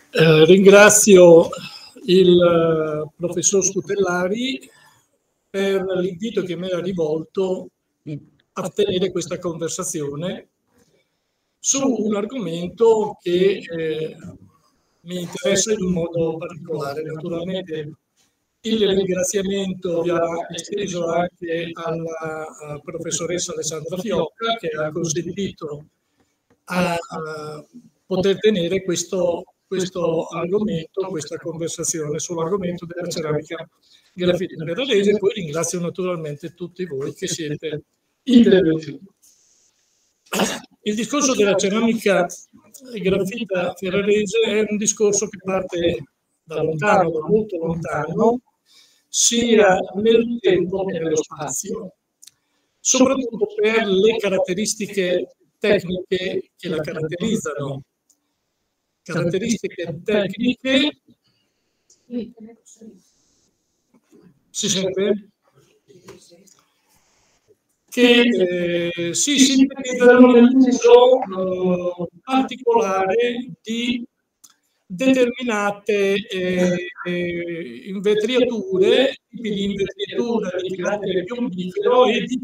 Ringrazio il professor Scutellari per l'invito che mi ha rivolto a tenere questa conversazione su un argomento che mi interessa in un modo particolare. Naturalmente il ringraziamento va esteso anche alla professoressa Alessandra Fiocca, che ha consentito a poter tenere questo argomento, questa conversazione sull'argomento della ceramica graffita ferrarese. Poi ringrazio naturalmente tutti voi che siete intervenuti. Il discorso della ceramica graffita ferrarese è un discorso che parte da lontano, da molto lontano, sia nel tempo che nello spazio, soprattutto per le caratteristiche tecniche che la caratterizzano. Caratteristiche tecniche. Si sente? Che si sintetizzano nell'uso particolare di determinate invetriature, tipi di invetriatura di carattere piombifero e di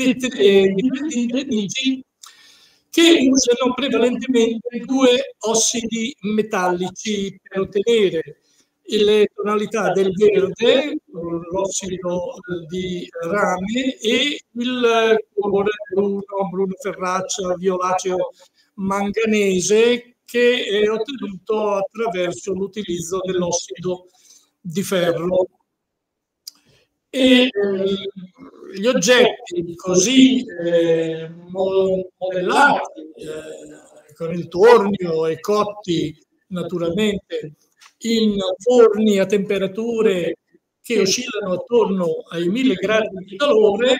vernici che usano prevalentemente due ossidi metallici per ottenere le tonalità del verde, l'ossido di rame, e il colore bruno ferraceo, violaceo manganese, che è ottenuto attraverso l'utilizzo dell'ossido di ferro. E gli oggetti così modellati, con il tornio e cotti naturalmente in forni a temperature che oscillano attorno ai 1000 gradi di calore,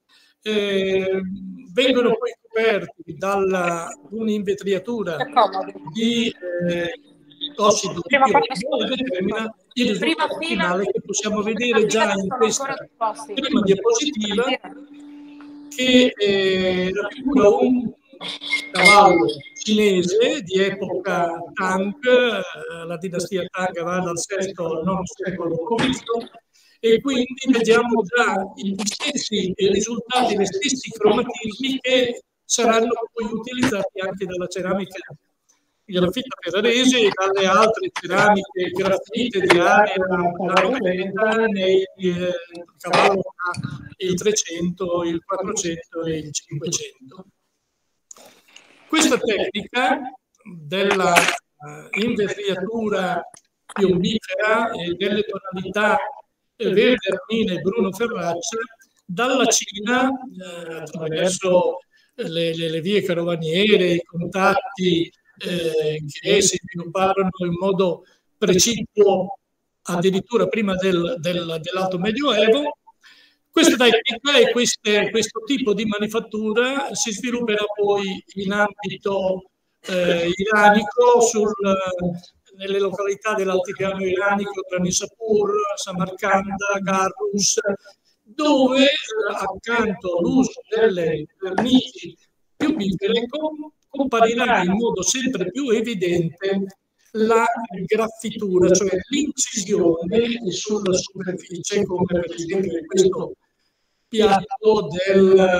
vengono poi coperti da un'invetriatura di ossido di piombo e determina il risultato finale che possiamo vedere già in questa prima diapositiva, che raffigura un cavallo cinese di epoca Tang. La dinastia Tang va dal VI al IX secolo d.C. e quindi vediamo già gli stessi risultati, gli stessi cromatismi che saranno poi utilizzati anche dalla ceramica graffita ferrarese e dalle altre ceramiche graffite di area veneta nei cavallo il 300, il 400 e il 500. Questa tecnica della invetriatura piombifera e delle tonalità verde, armine e bruno ferracea dalla Cina, attraverso le vie carovaniere, i contatti che si svilupparono in modo precipuo addirittura prima dell'Alto Medioevo. Questa tecnica e questo tipo di manifattura si svilupperà poi in ambito iranico, nelle località dell'altipiano iranico tra Nishapur, Samarcanda, Garrus, dove accanto all'uso delle vernici piombifere comparirà in modo sempre più evidente la graffitura, cioè l'incisione sulla superficie, come per esempio in questo piatto del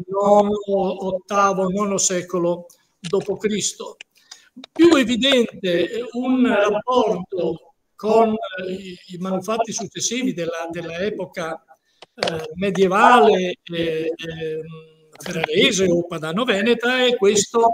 VIII secolo d.C. Più evidente un rapporto con i manufatti successivi della epoca medievale ferrarese o padano-veneta è questa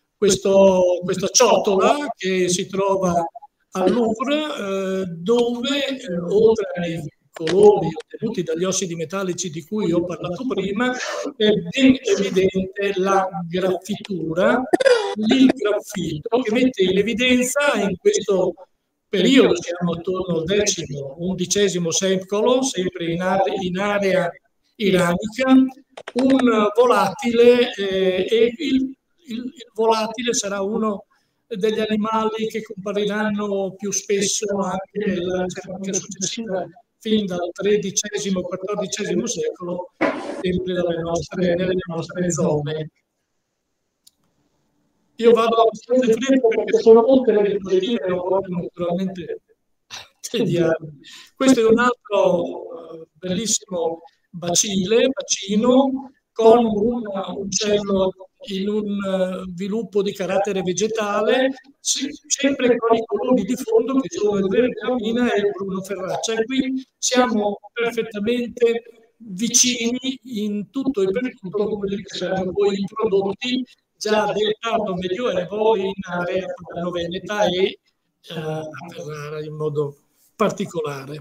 ciotola che si trova al Louvre, dove oltre ai colori ottenuti dagli ossidi metallici di cui ho parlato prima, è ben evidente la graffitura, il graffito, che mette in evidenza in questo periodo, siamo attorno al X-XI secolo, sempre in area iranica, un volatile, e il volatile sarà uno degli animali che compariranno più spesso anche nella ceramica successiva, fin dal XIII-XIV secolo, sempre nelle nostre zone. Io vado abbastanza in fretta perché sono molte le diapositive e non voglio naturalmente tediarmi. Questo è un altro bellissimo bacino con un uccello in un sviluppo di carattere vegetale, sempre con i colori di fondo che sono il verde Mina e il bruno Ferraccia. E qui siamo perfettamente vicini in tutto e per tutto con quelli che saranno poi i prodotti già del tardo medioevo in area padano-veneta e a Ferrara in modo particolare.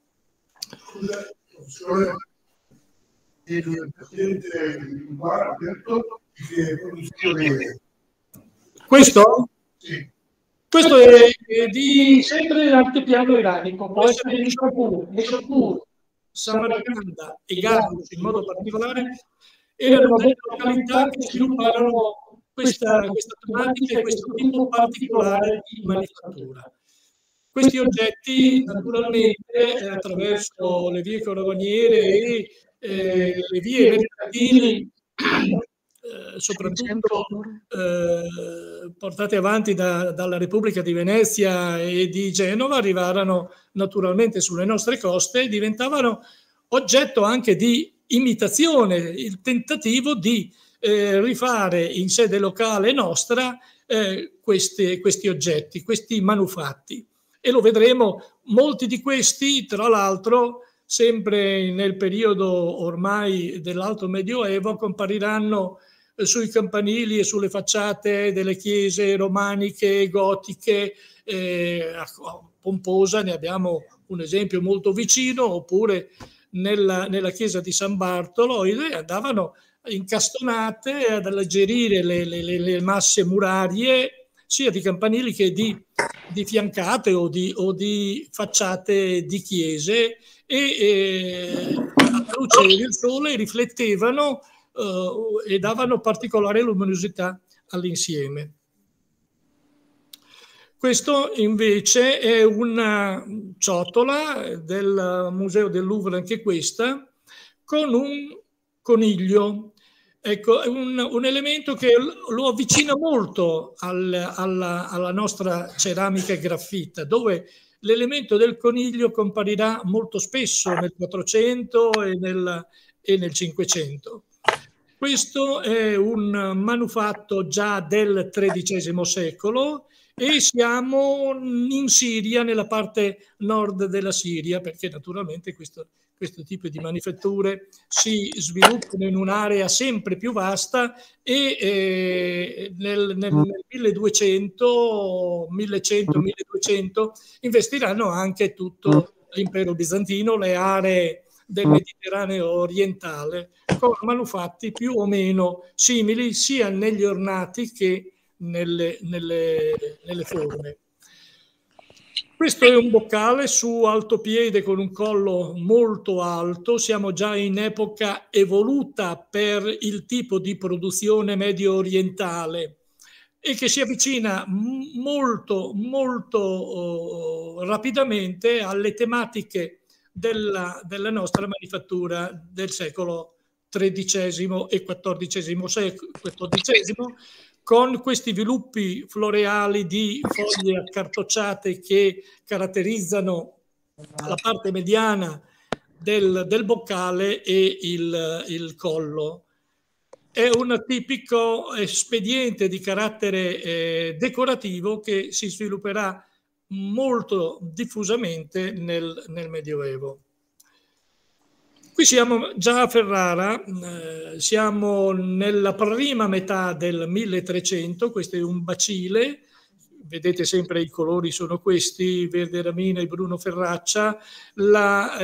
Questo? Sì. Questo è di sempre l'altopiano iranico, può essere di Shapur, Samarcanda e Garbus in modo particolare, erano delle località che svilupparono questa tematica e questo tipo particolare di manifattura. Questi oggetti naturalmente attraverso le vie carovaniere e le vie mercantili soprattutto portate avanti dalla Repubblica di Venezia e di Genova, arrivarono naturalmente sulle nostre coste e diventavano oggetto anche di imitazione, il tentativo di rifare in sede locale nostra questi oggetti, questi manufatti. E lo vedremo, molti di questi, tra l'altro, sempre nel periodo ormai dell'Alto Medioevo, compariranno sui campanili e sulle facciate delle chiese romaniche, gotiche, a Pomposa ne abbiamo un esempio molto vicino, oppure nella chiesa di San Bartolo andavano incastonate ad alleggerire le masse murarie sia di campanili che di fiancate o di facciate di chiese e alla luce del sole riflettevano e davano particolare luminosità all'insieme. Questo invece è una ciotola del Museo del Louvre, anche questa, con un coniglio. Ecco, è un elemento che lo avvicina molto alla nostra ceramica e graffita, dove l'elemento del coniglio comparirà molto spesso nel 400 e nel 500. Questo è un manufatto già del XIII secolo e siamo in Siria, nella parte nord della Siria, perché naturalmente questo tipo di manifatture si sviluppano in un'area sempre più vasta e nel 1200, 1100-1200 investiranno anche tutto l'impero bizantino, le aree del Mediterraneo orientale, con manufatti più o meno simili sia negli ornati che nelle forme. Questo è un boccale su altopiede con un collo molto alto, siamo già in epoca evoluta per il tipo di produzione medio orientale e che si avvicina molto rapidamente alle tematiche della nostra manifattura del secolo XIII e XIV, con questi sviluppi floreali di foglie accartocciate che caratterizzano la parte mediana del boccale e il collo. È un tipico espediente di carattere decorativo che si svilupperà molto diffusamente nel Medioevo. Qui siamo già a Ferrara, siamo nella prima metà del 1300, questo è un bacile, vedete sempre i colori sono questi, verde ramina e bruno Ferraccia, la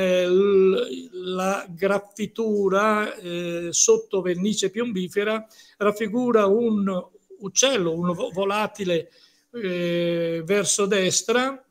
graffitura sotto vernice piombifera raffigura un uccello, un volatile verso destra,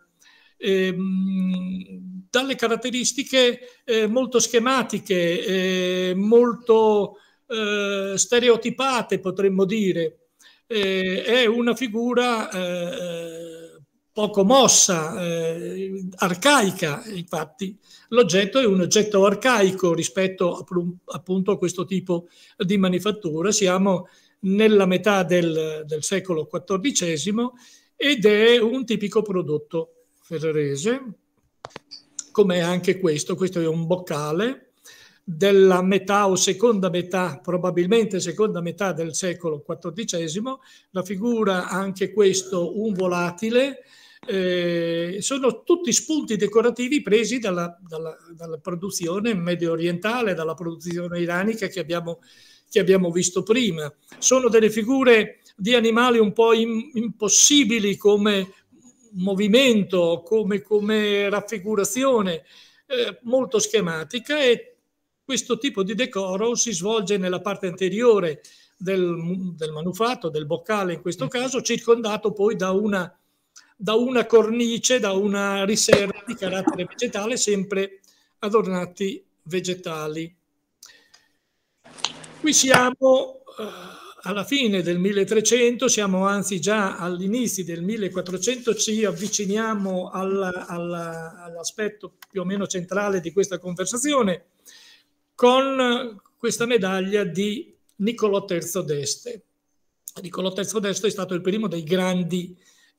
dalle caratteristiche molto schematiche, molto stereotipate, potremmo dire. È una figura poco mossa, arcaica, infatti. L'oggetto è un oggetto arcaico rispetto appunto a questo tipo di manifattura. Siamo nella metà del secolo XIV ed è un tipico prodotto ferrarese, come anche questo. Questo è un boccale della metà o seconda metà, probabilmente seconda metà del secolo XIV. La figura, anche questo, un volatile. Sono tutti spunti decorativi presi dalla produzione medio orientale, dalla produzione iranica che abbiamo visto prima. Sono delle figure di animali un po' impossibili come movimento, come raffigurazione, molto schematica, e questo tipo di decoro si svolge nella parte anteriore del manufatto, del boccale in questo caso, circondato poi da una cornice, da una riserva di carattere vegetale, sempre adornati vegetali. Qui siamo alla fine del 1300, siamo anzi già all'inizio del 1400, ci avviciniamo all'aspetto più o meno centrale di questa conversazione, con questa medaglia di Niccolò III d'Este. Niccolò III d'Este è stato il primo dei grandi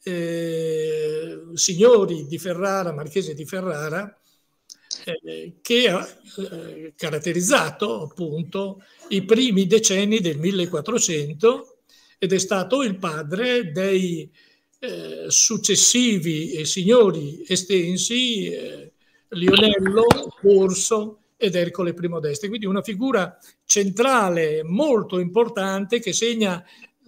signori di Ferrara, marchese di Ferrara, che ha caratterizzato appunto i primi decenni del 1400 ed è stato il padre dei successivi signori estensi, Lionello, Corso ed Ercole I d'Este. Quindi una figura centrale molto importante che segna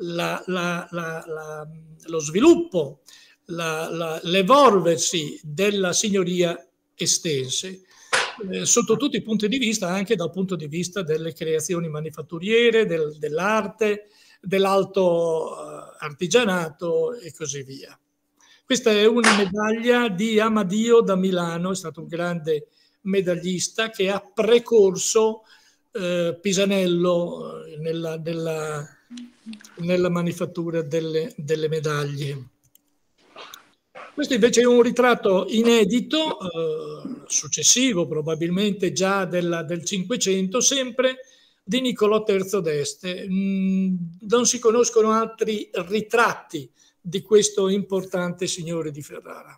lo sviluppo, l'evolversi della signoria estense, sotto tutti i punti di vista, anche dal punto di vista delle creazioni manifatturiere, dell'arte, dell'alto artigianato e così via. Questa è una medaglia di Amadio da Milano, è stato un grande medaglista che ha precorso Pisanello nella manifattura delle medaglie. Questo invece è un ritratto inedito, successivo probabilmente già del Cinquecento, sempre di Niccolò III d'Este. Non si conoscono altri ritratti di questo importante signore di Ferrara.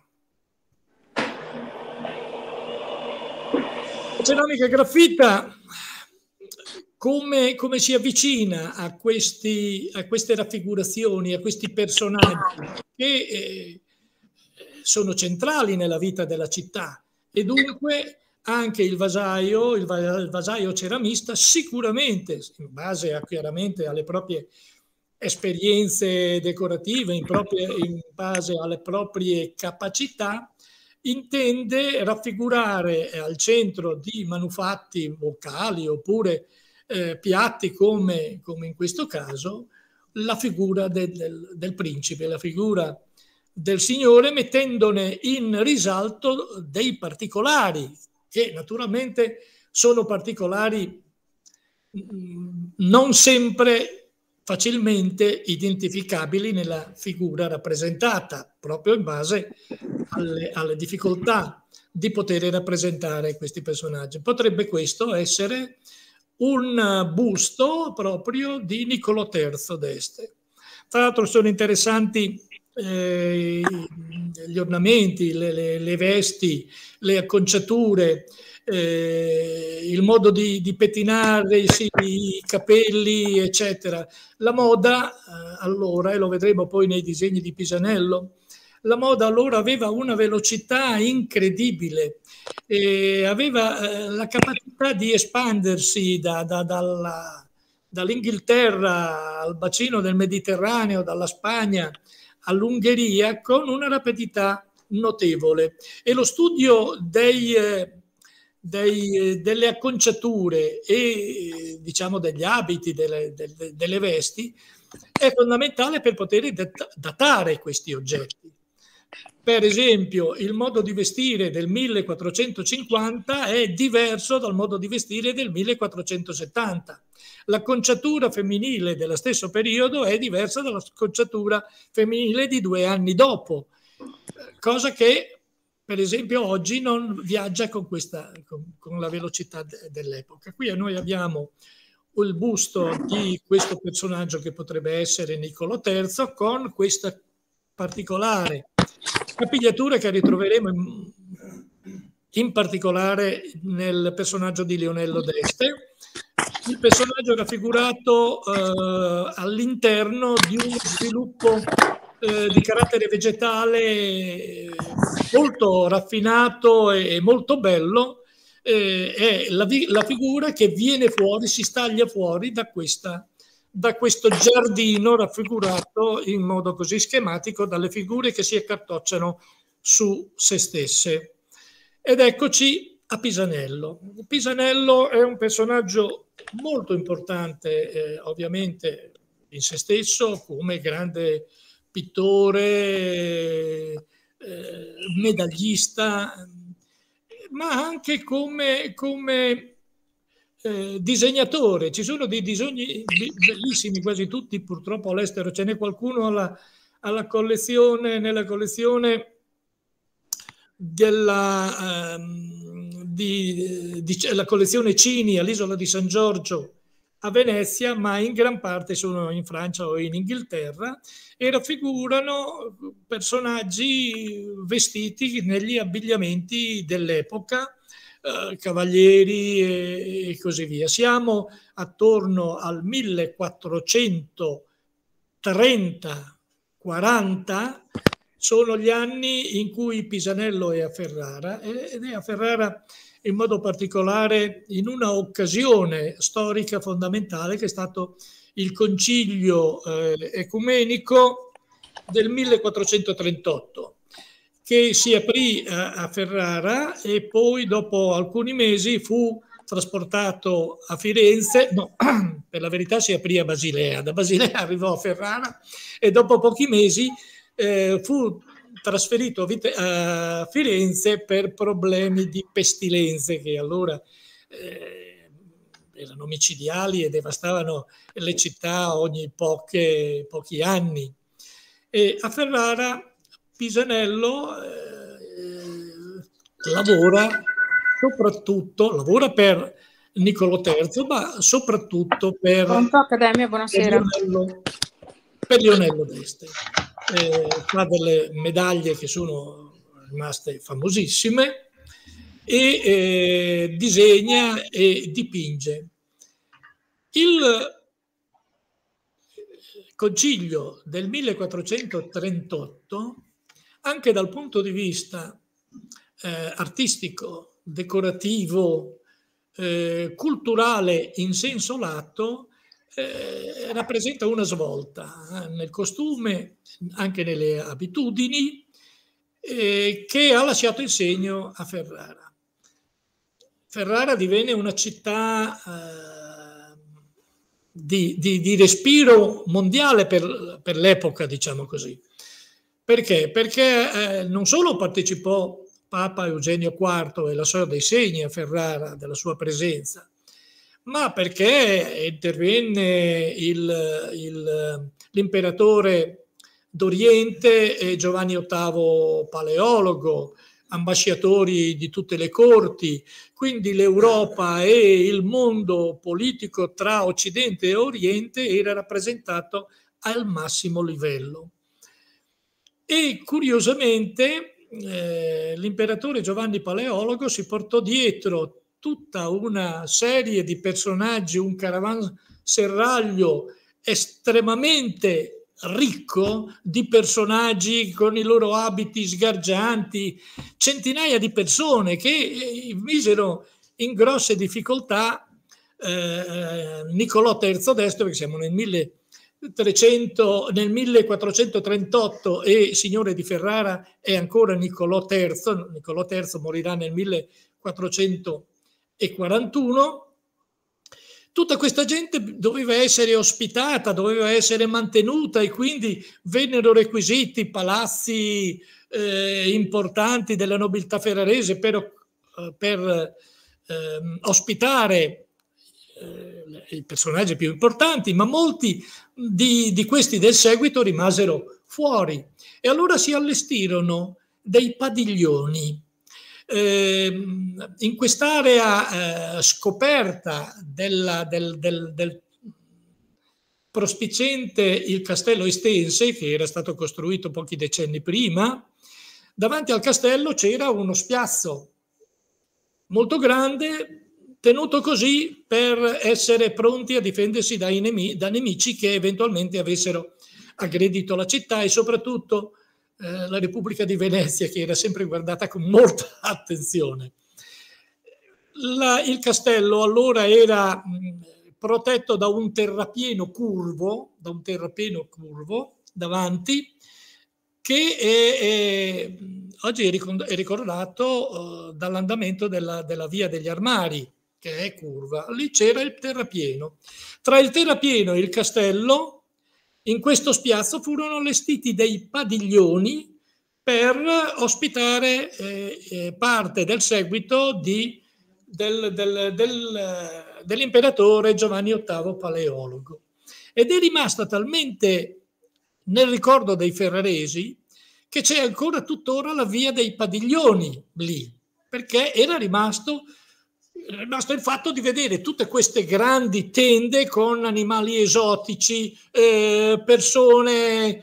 La ceramica graffita, come si avvicina a queste raffigurazioni, a questi personaggi che sono centrali nella vita della città, e dunque anche il vasaio ceramista, sicuramente in base chiaramente alle proprie esperienze decorative, in base alle proprie capacità, intende raffigurare al centro di manufatti vocali oppure piatti come in questo caso la figura del principe, la figura del signore, mettendone in risalto dei particolari che naturalmente sono particolari non sempre facilmente identificabili nella figura rappresentata, proprio in base alle difficoltà di poter rappresentare questi personaggi. Potrebbe questo essere un busto proprio di Niccolò III d'Este. Tra l'altro sono interessanti gli ornamenti, le vesti, le acconciature, il modo di pettinare i capelli, eccetera. La moda allora, e lo vedremo poi nei disegni di Pisanello, la moda allora aveva una velocità incredibile, aveva la capacità di espandersi dall'Inghilterra al bacino del Mediterraneo, dalla Spagna all'Ungheria, con una rapidità notevole. E lo studio delle acconciature e diciamo degli abiti, delle vesti, è fondamentale per poter datare questi oggetti. Per esempio, il modo di vestire del 1450 è diverso dal modo di vestire del 1470. L'acconciatura femminile dello stesso periodo è diversa dall'acconciatura femminile di 2 anni dopo, cosa che per esempio oggi non viaggia con la velocità dell'epoca. Qui noi abbiamo il busto di questo personaggio che potrebbe essere Niccolò III, con questa particolare capigliatura che ritroveremo in particolare nel personaggio di Lionello d'Este. Il personaggio è raffigurato all'interno di uno sviluppo di carattere vegetale molto raffinato e molto bello. È la figura che viene fuori, si staglia fuori da questo giardino raffigurato in modo così schematico dalle figure che si accartocciano su se stesse. Ed eccoci a Pisanello. Pisanello è un personaggio molto importante, ovviamente in se stesso, come grande pittore, medaglista, ma anche come disegnatore. Ci sono dei disegni bellissimi, quasi tutti purtroppo all'estero. Ce n'è qualcuno nella collezione della la collezione Cini all'Isola di San Giorgio a Venezia, ma in gran parte sono in Francia o in Inghilterra, e raffigurano personaggi vestiti negli abbigliamenti dell'epoca, cavalieri e così via. Siamo attorno al 1430-40, sono gli anni in cui Pisanello è a Ferrara, ed è a Ferrara in modo particolare in una occasione storica fondamentale che è stato il concilio ecumenico del 1438, che si aprì a Ferrara e poi dopo alcuni mesi fu trasportato a Firenze. No, per la verità si aprì a Basilea, da Basilea arrivò a Ferrara e dopo pochi mesi fu trasferito a Firenze per problemi di pestilenze che allora erano micidiali e devastavano le città ogni pochi anni. E a Ferrara Pisanello lavora per Niccolò III, ma soprattutto per Lionello d'Este. Fa delle medaglie che sono rimaste famosissime e disegna e dipinge. Il concilio del 1438, anche dal punto di vista artistico, decorativo, culturale in senso lato, rappresenta una svolta nel costume, anche nelle abitudini, che ha lasciato il segno a Ferrara. Ferrara divenne una città di respiro mondiale per l'epoca, diciamo così. Perché? Perché non solo partecipò Papa Eugenio IV e la Storia dei Segni a Ferrara della sua presenza, ma perché intervenne l'imperatore d'Oriente Giovanni VIII Paleologo, ambasciatori di tutte le corti, quindi l'Europa e il mondo politico tra Occidente e Oriente era rappresentato al massimo livello. E curiosamente l'imperatore Giovanni Paleologo si portò dietro tutta una serie di personaggi, un caravanserraglio estremamente ricco di personaggi con i loro abiti sgargianti, centinaia di persone che misero in grosse difficoltà Niccolò III d'Este, perché siamo nel 1438 e signore di Ferrara è ancora Niccolò III. Niccolò III morirà nel 1441. Tutta questa gente doveva essere ospitata, doveva essere mantenuta, e quindi vennero requisiti palazzi importanti della nobiltà ferrarese per ospitare i personaggi più importanti, ma molti di questi del seguito rimasero fuori. E allora si allestirono dei padiglioni In quest'area scoperta del prospiciente il castello Estense, che era stato costruito pochi decenni prima, davanti al castello c'era uno spiazzo molto grande, tenuto così per essere pronti a difendersi da nemici che eventualmente avessero aggredito la città, e soprattutto la Repubblica di Venezia, che era sempre guardata con molta attenzione. Il castello allora era protetto da un terrapieno curvo, davanti, che oggi è ricordato dall'andamento della via degli Armari, che è curva. Lì c'era il terrapieno. Tra il terrapieno e il castello, in questo spiazzo furono allestiti dei padiglioni per ospitare parte del seguito dell'imperatore Giovanni VIII Paleologo. Ed è rimasta talmente nel ricordo dei ferraresi che c'è ancora tuttora la via dei padiglioni lì, perché era rimasto il fatto di vedere tutte queste grandi tende con animali esotici, persone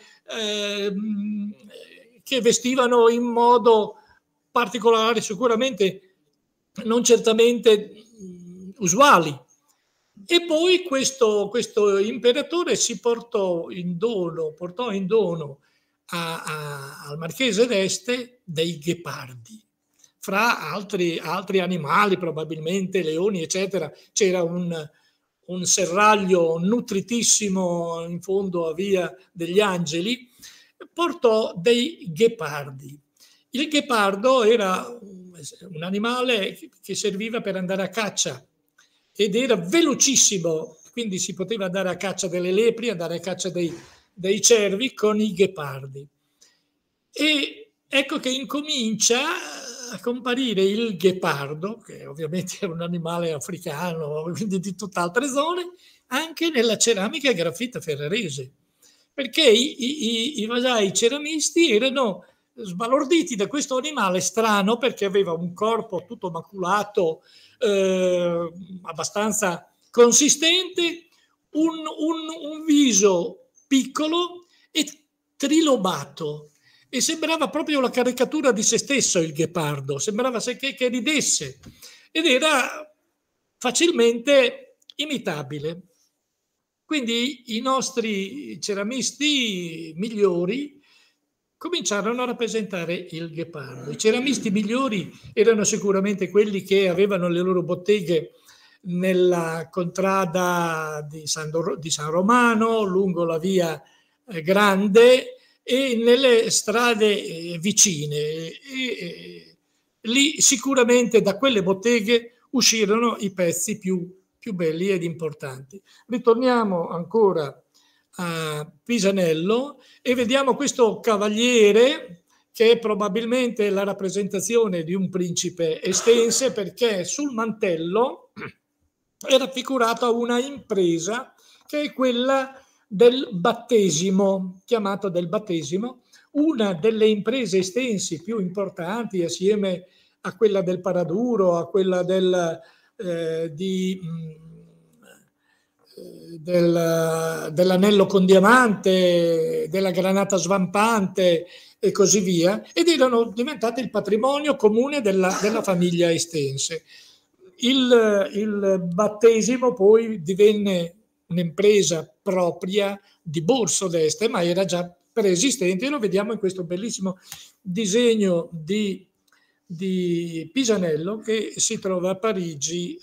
che vestivano in modo particolare, sicuramente non certamente usuali. E poi questo imperatore si portò in dono al marchese d'Este dei ghepardi. Fra altri animali, probabilmente leoni, eccetera, c'era un serraglio nutritissimo in fondo a Via degli Angeli, portò dei ghepardi. Il ghepardo era un animale che serviva per andare a caccia ed era velocissimo, quindi si poteva andare a caccia delle lepri, andare a caccia dei cervi con i ghepardi. E ecco che incomincia a comparire il ghepardo, che ovviamente è un animale africano, quindi di tutt'altre zone, anche nella ceramica e graffita ferrarese, perché i vasai ceramisti erano sbalorditi da questo animale strano, perché aveva un corpo tutto maculato, abbastanza consistente, un viso piccolo e trilobato, e sembrava proprio la caricatura di se stesso il ghepardo, sembrava che ridesse, ed era facilmente imitabile. Quindi i nostri ceramisti migliori cominciarono a rappresentare il ghepardo. I ceramisti migliori erano sicuramente quelli che avevano le loro botteghe nella contrada di San Romano, lungo la via Grande e nelle strade vicine. E lì sicuramente da quelle botteghe uscirono i pezzi più belli ed importanti. Ritorniamo ancora a Pisanello e vediamo questo cavaliere, che è probabilmente la rappresentazione di un principe estense, perché sul mantello è raffigurata una impresa che è quella del battesimo, chiamata del battesimo, una delle imprese estensi più importanti, assieme a quella del Paraduro, a quella dell'anello con diamante, della granata svampante e così via, ed erano diventate il patrimonio comune della famiglia estense. Il battesimo poi divenne un'impresa propria di Borso d'Este, ma era già preesistente, e lo vediamo in questo bellissimo disegno di Pisanello che si trova a Parigi.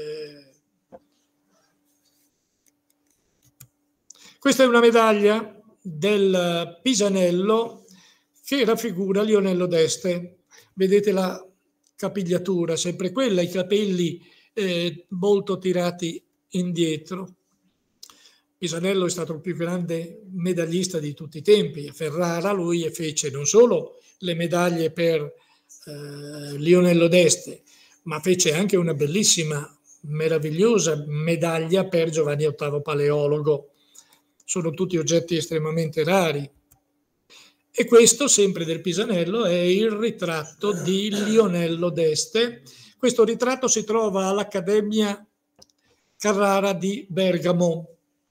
Questa è una medaglia del Pisanello che raffigura Lionello d'Este. Vedete la capigliatura, sempre quella, i capelli molto tirati indietro. Pisanello è stato il più grande medaglista di tutti i tempi. A Ferrara lui fece non solo le medaglie per Lionello d'Este, ma fece anche una bellissima, meravigliosa medaglia per Giovanni VIII Paleologo. Sono tutti oggetti estremamente rari. E questo, sempre del Pisanello, è il ritratto di Lionello d'Este. Questo ritratto si trova all'Accademia Carrara di Bergamo.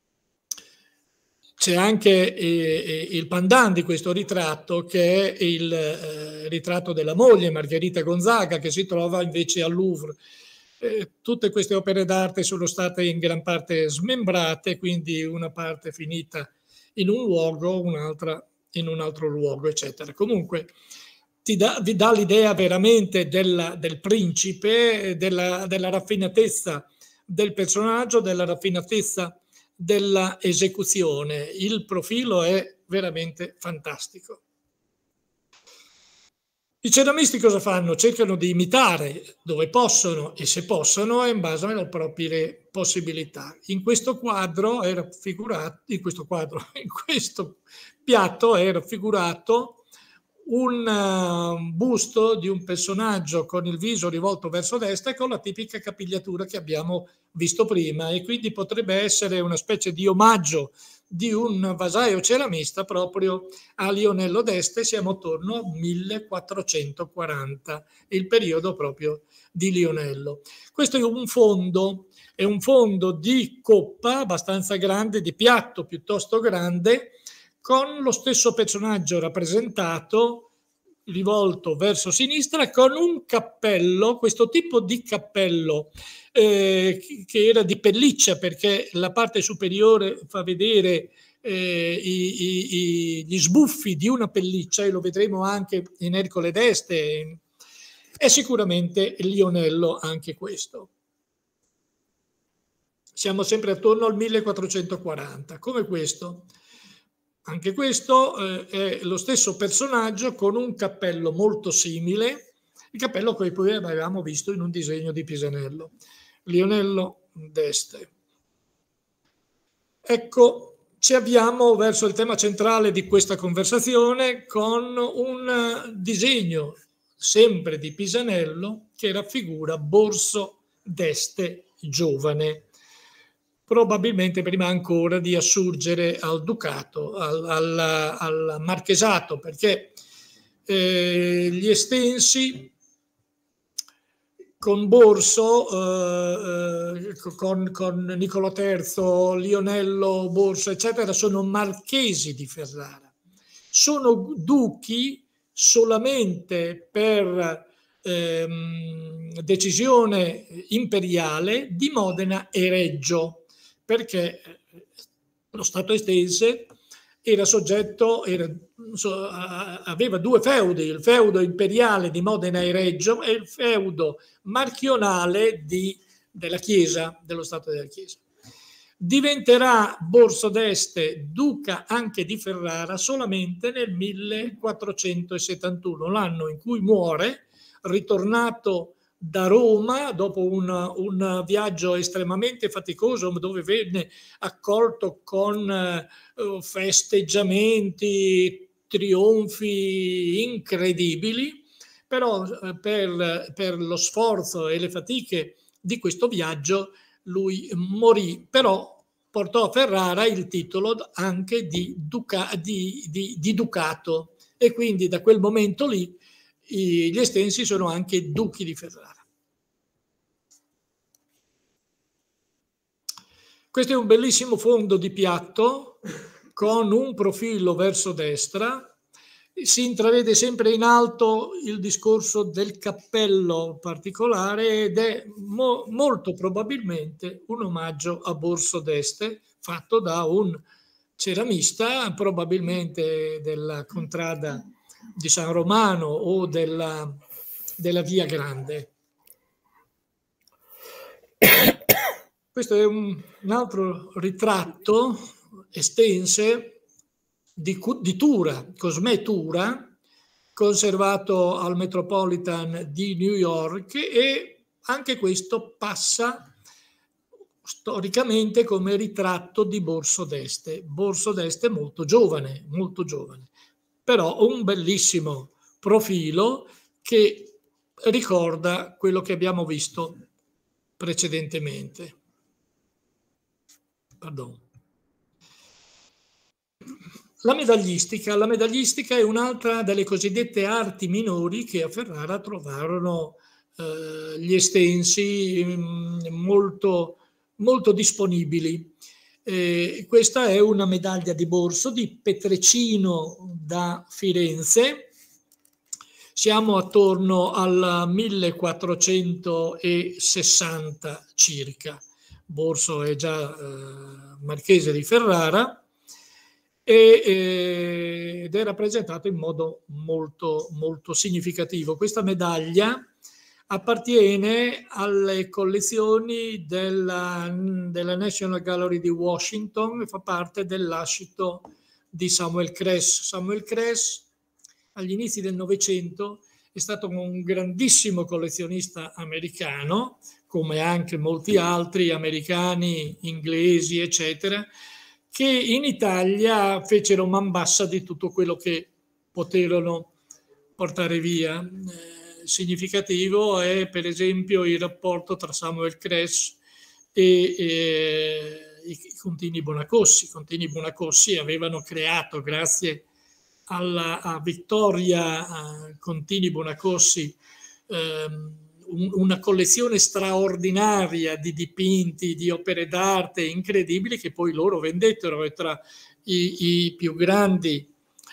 C'è anche il pandan di questo ritratto, che è il ritratto della moglie, Margherita Gonzaga, che si trova invece al Louvre. Tutte queste opere d'arte sono state in gran parte smembrate, quindi una parte finita in un luogo, un'altra in un altro luogo, eccetera. Comunque vi dà l'idea veramente del principe, della raffinatezza del personaggio, della raffinatezza della esecuzione. Il profilo è veramente fantastico. I ceramisti cosa fanno? Cercano di imitare dove possono e se possono in base alle proprie possibilità. In questo quadro era raffigurato, in questo piatto è raffigurato un busto di un personaggio con il viso rivolto verso destra e con la tipica capigliatura che abbiamo visto prima, e quindi potrebbe essere una specie di omaggio di un vasaio ceramista proprio a Lionello d'Este. Siamo attorno al 1440, il periodo proprio di Lionello. Questo è un fondo di coppa abbastanza grande, di piatto piuttosto grande, con lo stesso personaggio rappresentato rivolto verso sinistra con un cappello, questo tipo di cappello che era di pelliccia, perché la parte superiore fa vedere gli sbuffi di una pelliccia, e lo vedremo anche in Ercole d'Este. È sicuramente Lionello anche questo. Siamo sempre attorno al 1440, come questo. Anche questo è lo stesso personaggio con un cappello molto simile, il cappello che poi avevamo visto in un disegno di Pisanello. Lionello d'Este. Ecco, ci avviamo verso il tema centrale di questa conversazione con un disegno sempre di Pisanello che raffigura Borso d'Este giovane, probabilmente prima ancora di assurgere al ducato, al marchesato, perché gli Estensi con Borso, con Niccolò III, Lionello Borso, eccetera, sono marchesi di Ferrara. Sono duchi solamente per decisione imperiale di Modena e Reggio, perché lo Stato estense era soggetto, aveva due feudi, il feudo imperiale di Modena e Reggio e il feudo marchionale della Chiesa, dello Stato della Chiesa. Diventerà Borso d'Este duca anche di Ferrara solamente nel 1471, l'anno in cui muore, ritornato da Roma dopo un viaggio estremamente faticoso, dove venne accolto con festeggiamenti, trionfi incredibili, però per lo sforzo e le fatiche di questo viaggio lui morì, però portò a Ferrara il titolo anche di ducato, e quindi da quel momento lì gli Estensi sono anche duchi di Ferrara. Questo è un bellissimo fondo di piatto con un profilo verso destra. Si intravede sempre in alto il discorso del cappello particolare ed è molto probabilmente un omaggio a Borso d'Este fatto da un ceramista, probabilmente della contrada di San Romano o della Via Grande. Questo è un altro ritratto estense di Tura, Cosme Tura, conservato al Metropolitan di New York, e anche questo passa storicamente come ritratto di Borso d'Este. Borso d'Este molto giovane, però un bellissimo profilo che ricorda quello che abbiamo visto precedentemente. Pardon. La medaglistica è un'altra delle cosiddette arti minori che a Ferrara trovarono gli estensi molto, molto disponibili. Questa è una medaglia di borso di Petrecino da Firenze. Siamo attorno al 1460 circa. Borso è già marchese di Ferrara ed è rappresentato in modo molto, molto significativo. Questa medaglia appartiene alle collezioni della National Gallery di Washington e fa parte del lascito di Samuel Kress. Samuel Kress agli inizi del Novecento è stato un grandissimo collezionista americano, come anche molti altri americani, inglesi, eccetera, che in Italia fecero man bassa di tutto quello che poterono portare via. Significativo è per esempio il rapporto tra Samuel Kress e i Contini Bonacossi. I Contini Bonacossi avevano creato, grazie a Vittoria Contini Bonacossi, una collezione straordinaria di dipinti, di opere d'arte incredibili che poi loro vendettero, e tra i più grandi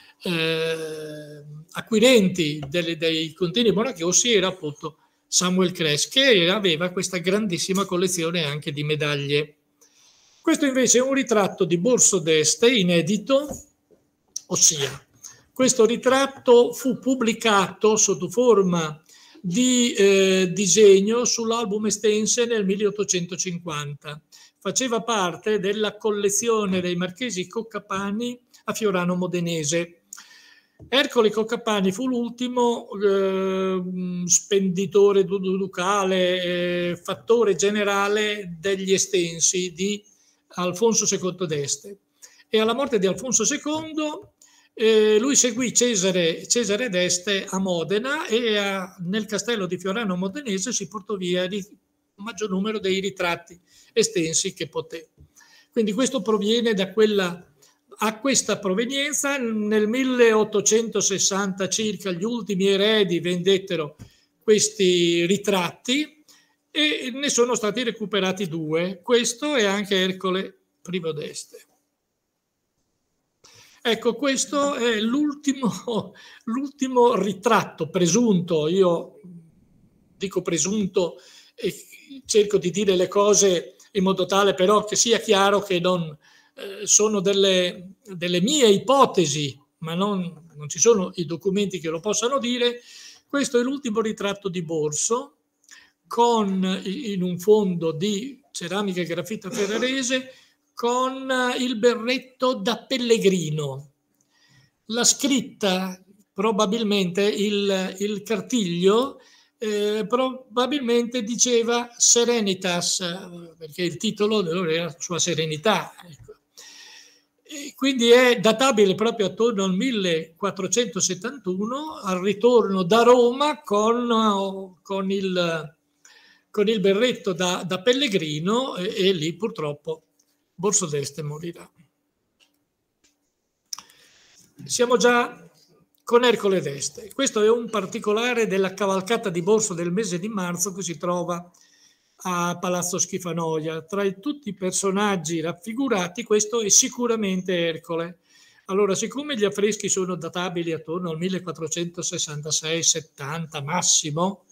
acquirenti dei Contini Bonacossi era appunto Samuel Kress, che aveva questa grandissima collezione anche di medaglie. Questo invece è un ritratto di Borso d'Este inedito, ossia questo ritratto fu pubblicato sotto forma di disegno sull'album Estense nel 1850. Faceva parte della collezione dei marchesi Coccapani a Fiorano Modenese. Ercole Coccapani fu l'ultimo spenditore ducale, fattore generale degli estensi di Alfonso II d'Este. E alla morte di Alfonso II lui seguì Cesare d'Este a Modena e nel castello di Fiorano Modenese si portò via il maggior numero dei ritratti estensi che poté. Quindi questo proviene da questa provenienza. Nel 1860 circa gli ultimi eredi vendettero questi ritratti e ne sono stati recuperati due, questo e anche Ercole I d'Este. Ecco, questo è l'ultimo ritratto presunto. Io dico presunto e cerco di dire le cose in modo tale però che sia chiaro che non sono delle mie ipotesi, ma non ci sono i documenti che lo possano dire. Questo è l'ultimo ritratto di Borso in un fondo di ceramica e graffita ferrarese, con il berretto da pellegrino. La scritta, probabilmente il cartiglio, probabilmente diceva Serenitas, perché il titolo era Sua Serenità. Ecco. E quindi è databile proprio attorno al 1471, al ritorno da Roma con il berretto da pellegrino e lì purtroppo Borso d'Este morirà. Siamo già con Ercole d'Este. Questo è un particolare della cavalcata di Borso del mese di marzo che si trova a Palazzo Schifanoia. Tra tutti i personaggi raffigurati, questo è sicuramente Ercole. Allora, siccome gli affreschi sono databili attorno al 1466-70 massimo,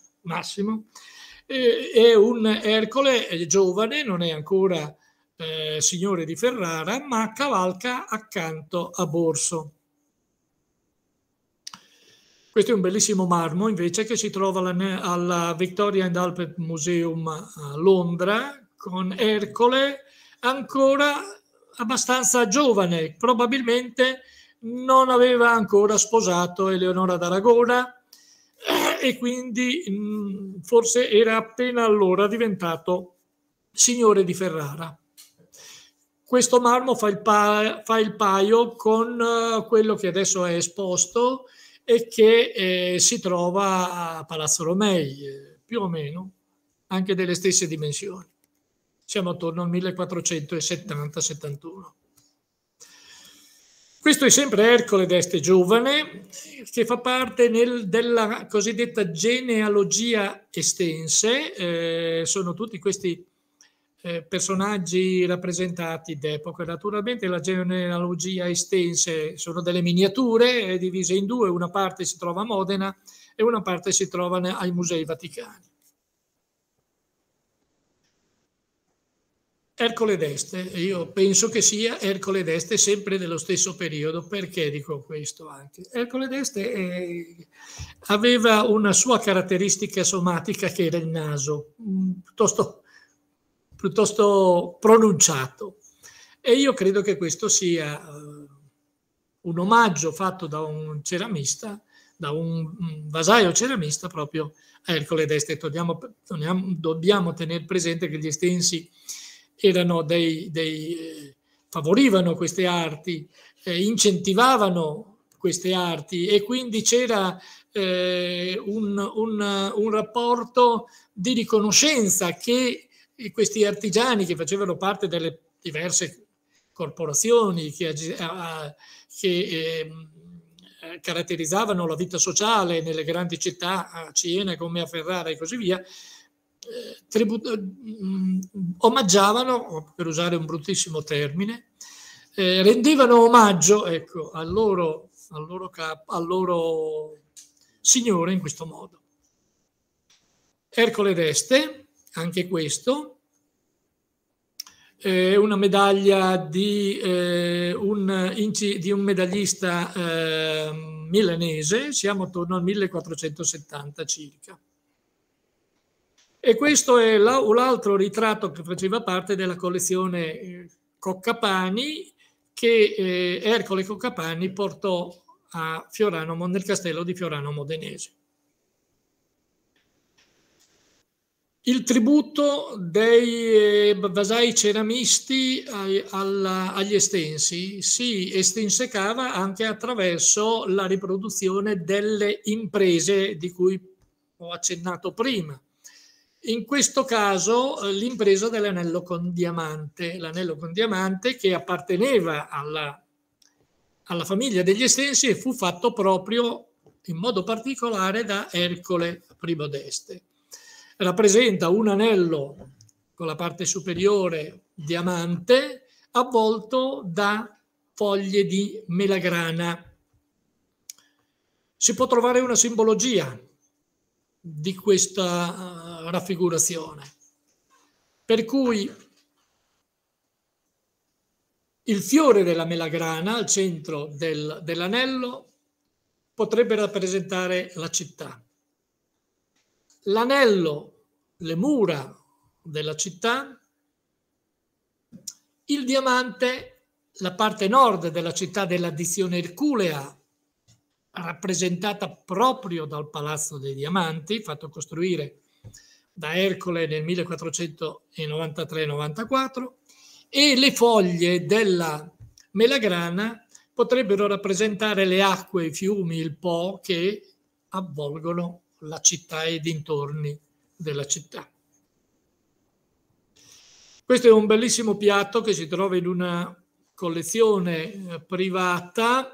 è un Ercole giovane, non è ancora signore di Ferrara, ma cavalca accanto a Borso. Questo è un bellissimo marmo invece che si trova alla Victoria and Albert Museum a Londra, con Ercole ancora abbastanza giovane, probabilmente non aveva ancora sposato Eleonora d'Aragona e quindi forse era appena allora diventato signore di Ferrara. Questo marmo fa il paio con quello che adesso è esposto e che si trova a Palazzo Romei, più o meno, anche delle stesse dimensioni. Siamo attorno al 1470-71. Questo è sempre Ercole d'Este giovane, che fa parte della cosiddetta genealogia estense. Sono tutti questi personaggi rappresentati d'epoca. Naturalmente la genealogia estense sono delle miniature divise in due, una parte si trova a Modena e una parte si trova ai Musei Vaticani. Ercole d'Este, io penso che sia Ercole d'Este sempre dello stesso periodo. Perché dico questo anche? Ercole d'Este aveva una sua caratteristica somatica che era il naso, piuttosto pronunciato, e io credo che questo sia un omaggio fatto da un ceramista, da un vasaio ceramista proprio a Ercole d'Este. Dobbiamo tenere presente che gli Estensi erano favorivano queste arti, incentivavano queste arti, e quindi c'era un rapporto di riconoscenza che questi artigiani, che facevano parte delle diverse corporazioni che caratterizzavano la vita sociale nelle grandi città, a Siena come a Ferrara e così via, omaggiavano, per usare un bruttissimo termine, rendevano omaggio, ecco, al loro signore in questo modo. Ercole d'Este, anche questo, una medaglia di un medaglista milanese, siamo attorno al 1470 circa. E questo è l'altro ritratto che faceva parte della collezione Coccapani, che Ercole Coccapani portò a Fiorano, nel castello di Fiorano Modenese. Il tributo dei vasai ceramisti agli Estensi si estinsecava anche attraverso la riproduzione delle imprese di cui ho accennato prima. In questo caso l'impresa dell'anello con diamante, l'anello con diamante che apparteneva alla famiglia degli Estensi e fu fatto proprio in modo particolare da Ercole I d'Este. Rappresenta un anello con la parte superiore diamante avvolto da foglie di melagrana. Si può trovare una simbologia di questa raffigurazione, per cui il fiore della melagrana al centro dell'anello potrebbe rappresentare la città. L'anello, le mura della città, il diamante, la parte nord della città dell'addizione erculea, rappresentata proprio dal Palazzo dei Diamanti, fatto costruire da Ercole nel 1493-94, e le foglie della melagrana potrebbero rappresentare le acque, i fiumi, il Po che avvolgono la città e i dintorni della città. Questo è un bellissimo piatto che si trova in una collezione privata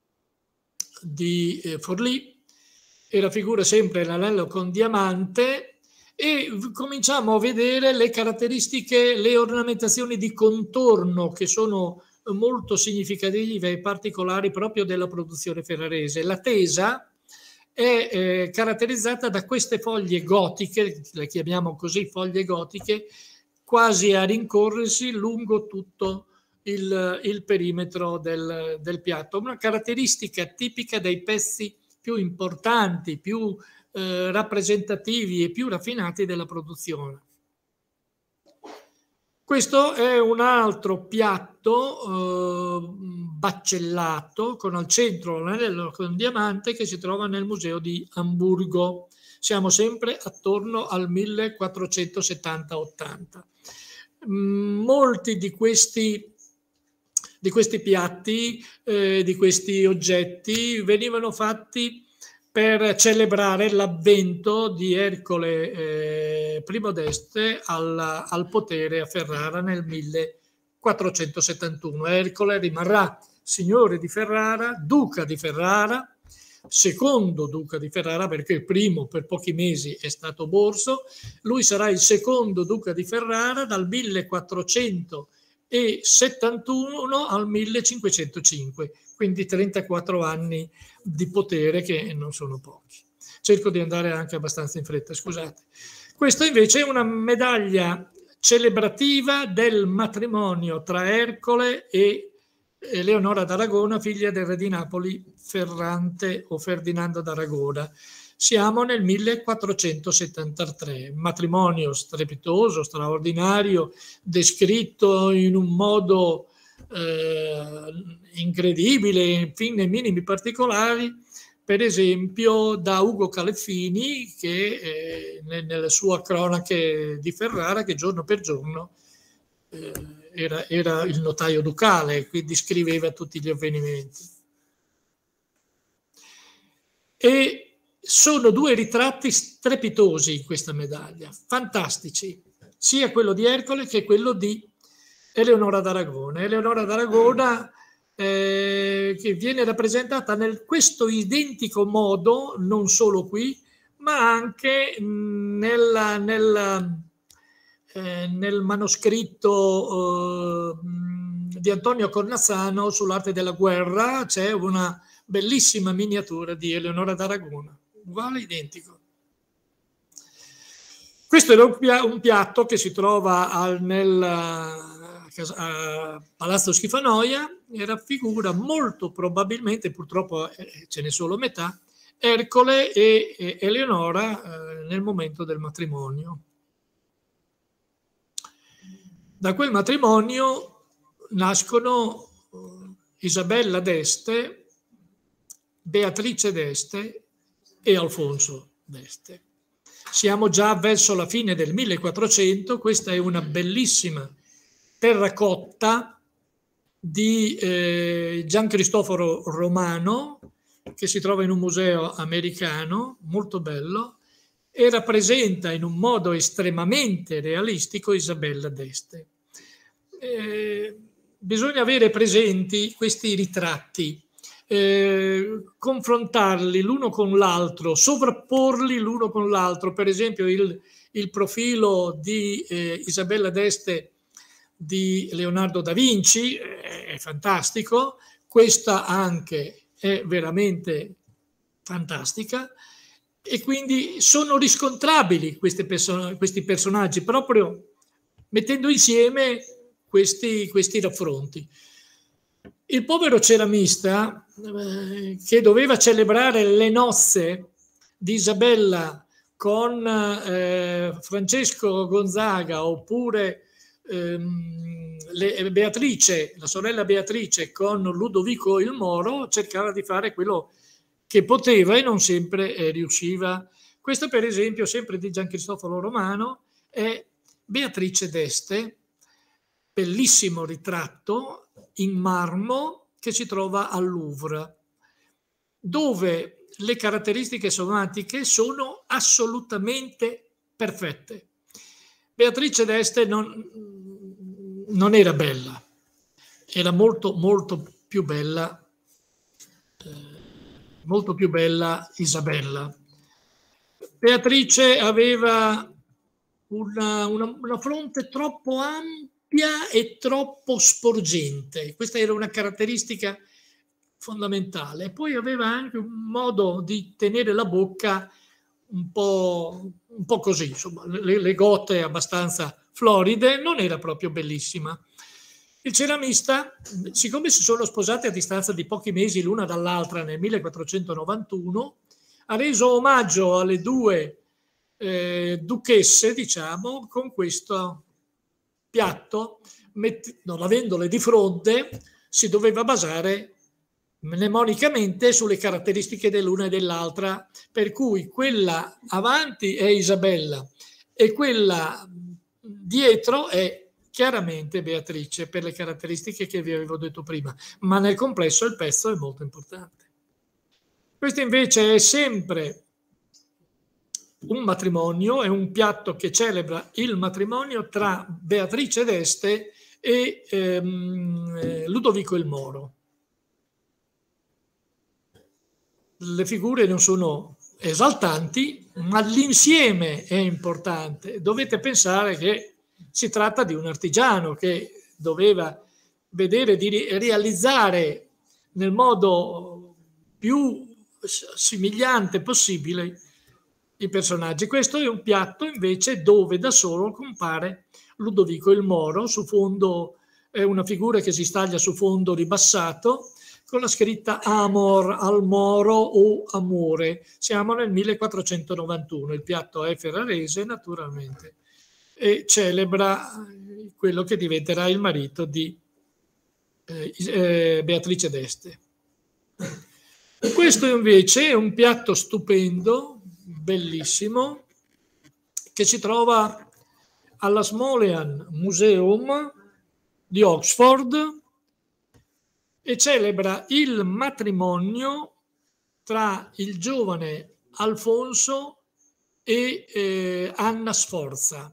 di Forlì e raffigura sempre l'anello con diamante, e cominciamo a vedere le caratteristiche, le ornamentazioni di contorno che sono molto significative e particolari proprio della produzione ferrarese. La tesa è caratterizzata da queste foglie gotiche, le chiamiamo così foglie gotiche, quasi a rincorrersi lungo tutto il perimetro del piatto. Una caratteristica tipica dei pezzi più importanti, più rappresentativi e più raffinati della produzione. Questo è un altro piatto baccellato con al centro l'anello con diamante che si trova nel museo di Amburgo. Siamo sempre attorno al 1470-80. Molti di questi piatti, di questi oggetti venivano fatti per celebrare l'avvento di Ercole I d'Este al potere a Ferrara nel 1471. Ercole rimarrà signore di Ferrara, duca di Ferrara, secondo duca di Ferrara, perché il primo per pochi mesi è stato Borso. Lui sarà il secondo duca di Ferrara dal 1471 al 1505, quindi 34 anni di potere, che non sono pochi. Cerco di andare anche abbastanza in fretta, scusate. Questo invece è una medaglia celebrativa del matrimonio tra Ercole e Eleonora d'Aragona, figlia del re di Napoli Ferrante o Ferdinando d'Aragona. Siamo nel 1473, matrimonio strepitoso, straordinario, descritto in un modo incredibile, fin nei minimi particolari, per esempio da Ugo Calefini, che nelle sue cronache di Ferrara, che giorno per giorno era il notaio ducale, quindi scriveva tutti gli avvenimenti. E sono due ritratti strepitosi in questa medaglia, fantastici, sia quello di Ercole che quello di Eleonora d'Aragona. Eleonora d'Aragona che viene rappresentata in questo identico modo, non solo qui, ma anche nel manoscritto di Antonio Cornazzano sull'arte della guerra. C'è una bellissima miniatura di Eleonora d'Aragona, uguale, identico. Questo era un piatto che si trova nel Palazzo Schifanoia, e raffigura molto probabilmente, purtroppo ce n'è solo metà, Ercole e Eleonora nel momento del matrimonio. Da quel matrimonio nascono Isabella d'Este, Beatrice d'Este e Alfonso d'Este. Siamo già verso la fine del 1400, questa è una bellissima terracotta di Gian Cristoforo Romano, che si trova in un museo americano, molto bello, e rappresenta in un modo estremamente realistico Isabella d'Este. Bisogna avere presenti questi ritratti, confrontarli l'uno con l'altro, sovrapporli l'uno con l'altro. Per esempio il profilo di Isabella d'Este di Leonardo da Vinci è fantastico, questa anche è veramente fantastica, e quindi sono riscontrabili questi personaggi proprio mettendo insieme questi raffronti. Il povero ceramista che doveva celebrare le nozze di Isabella con Francesco Gonzaga, oppure Beatrice, la sorella Beatrice, con Ludovico il Moro, cercava di fare quello che poteva e non sempre riusciva. Questo, per esempio, sempre di Gian Cristoforo Romano, è Beatrice d'Este, bellissimo ritratto in marmo che si trova al Louvre, dove le caratteristiche somatiche sono assolutamente perfette. Beatrice d'Este non era bella, era molto più bella Isabella. Beatrice aveva una fronte troppo ampia e troppo sporgente, questa era una caratteristica fondamentale. Poi aveva anche un modo di tenere la bocca un po' così, insomma, le gote abbastanza floride, non era proprio bellissima. Il ceramista, siccome si sono sposati a distanza di pochi mesi l'una dall'altra nel 1491, ha reso omaggio alle due duchesse, diciamo, con questo piatto. Non avendole di fronte, si doveva basare mnemonicamente sulle caratteristiche dell'una e dell'altra, per cui quella avanti è Isabella e quella dietro è chiaramente Beatrice, per le caratteristiche che vi avevo detto prima, ma nel complesso il pezzo è molto importante. Questo invece è sempre un matrimonio, è un piatto che celebra il matrimonio tra Beatrice d'Este e Ludovico il Moro. le figure non sono esaltanti, ma l'insieme è importante. Dovete pensare che si tratta di un artigiano che doveva vedere di realizzare nel modo più somigliante possibile i personaggi. Questo è un piatto invece dove da solo compare Ludovico il Moro, su fondo è una figura che si staglia su fondo ribassato con la scritta Amor al Moro o Amore. Siamo nel 1491, il piatto è ferrarese naturalmente e celebra quello che diventerà il marito di Beatrice d'Este. Questo invece è un piatto stupendo, bellissimo, che si trova alla Smolean Museum di Oxford e celebra il matrimonio tra il giovane Alfonso e Anna Sforza.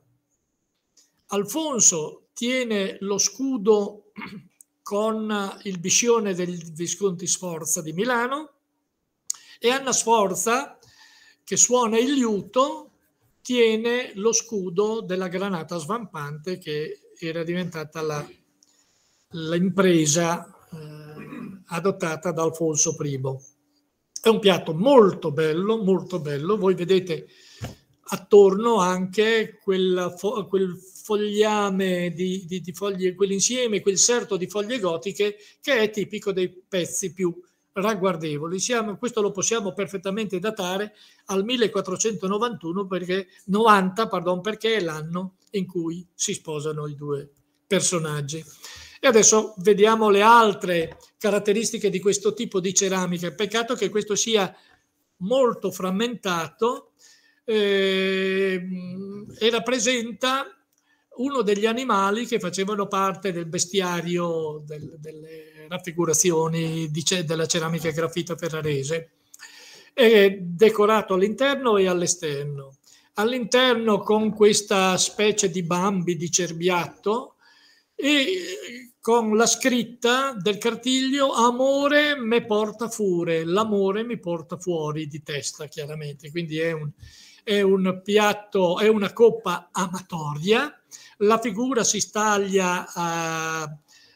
Alfonso tiene lo scudo con il biscione del Visconti Sforza di Milano e Anna Sforza, che suona il liuto, tiene lo scudo della granata svampante che era diventata l'impresa adottata da Alfonso I. È un piatto molto bello, molto bello. Voi vedete attorno anche quel fogliame di foglie, quell'insieme, quel serto di foglie gotiche che è tipico dei pezzi più ragguardevoli. Questo lo possiamo perfettamente datare al 1491 perché è l'anno in cui si sposano i due personaggi. E adesso vediamo le altre caratteristiche di questo tipo di ceramica. Peccato che questo sia molto frammentato e rappresenta uno degli animali che facevano parte del bestiario delle raffigurazioni della ceramica grafita ferrarese. È decorato all'interno e all'esterno. All'interno con questa specie di Bambi di cerbiatto e con la scritta del cartiglio amore me porta fure, l'amore mi porta fuori di testa, chiaramente. Quindi è un piatto, è una coppa amatoria. La figura si staglia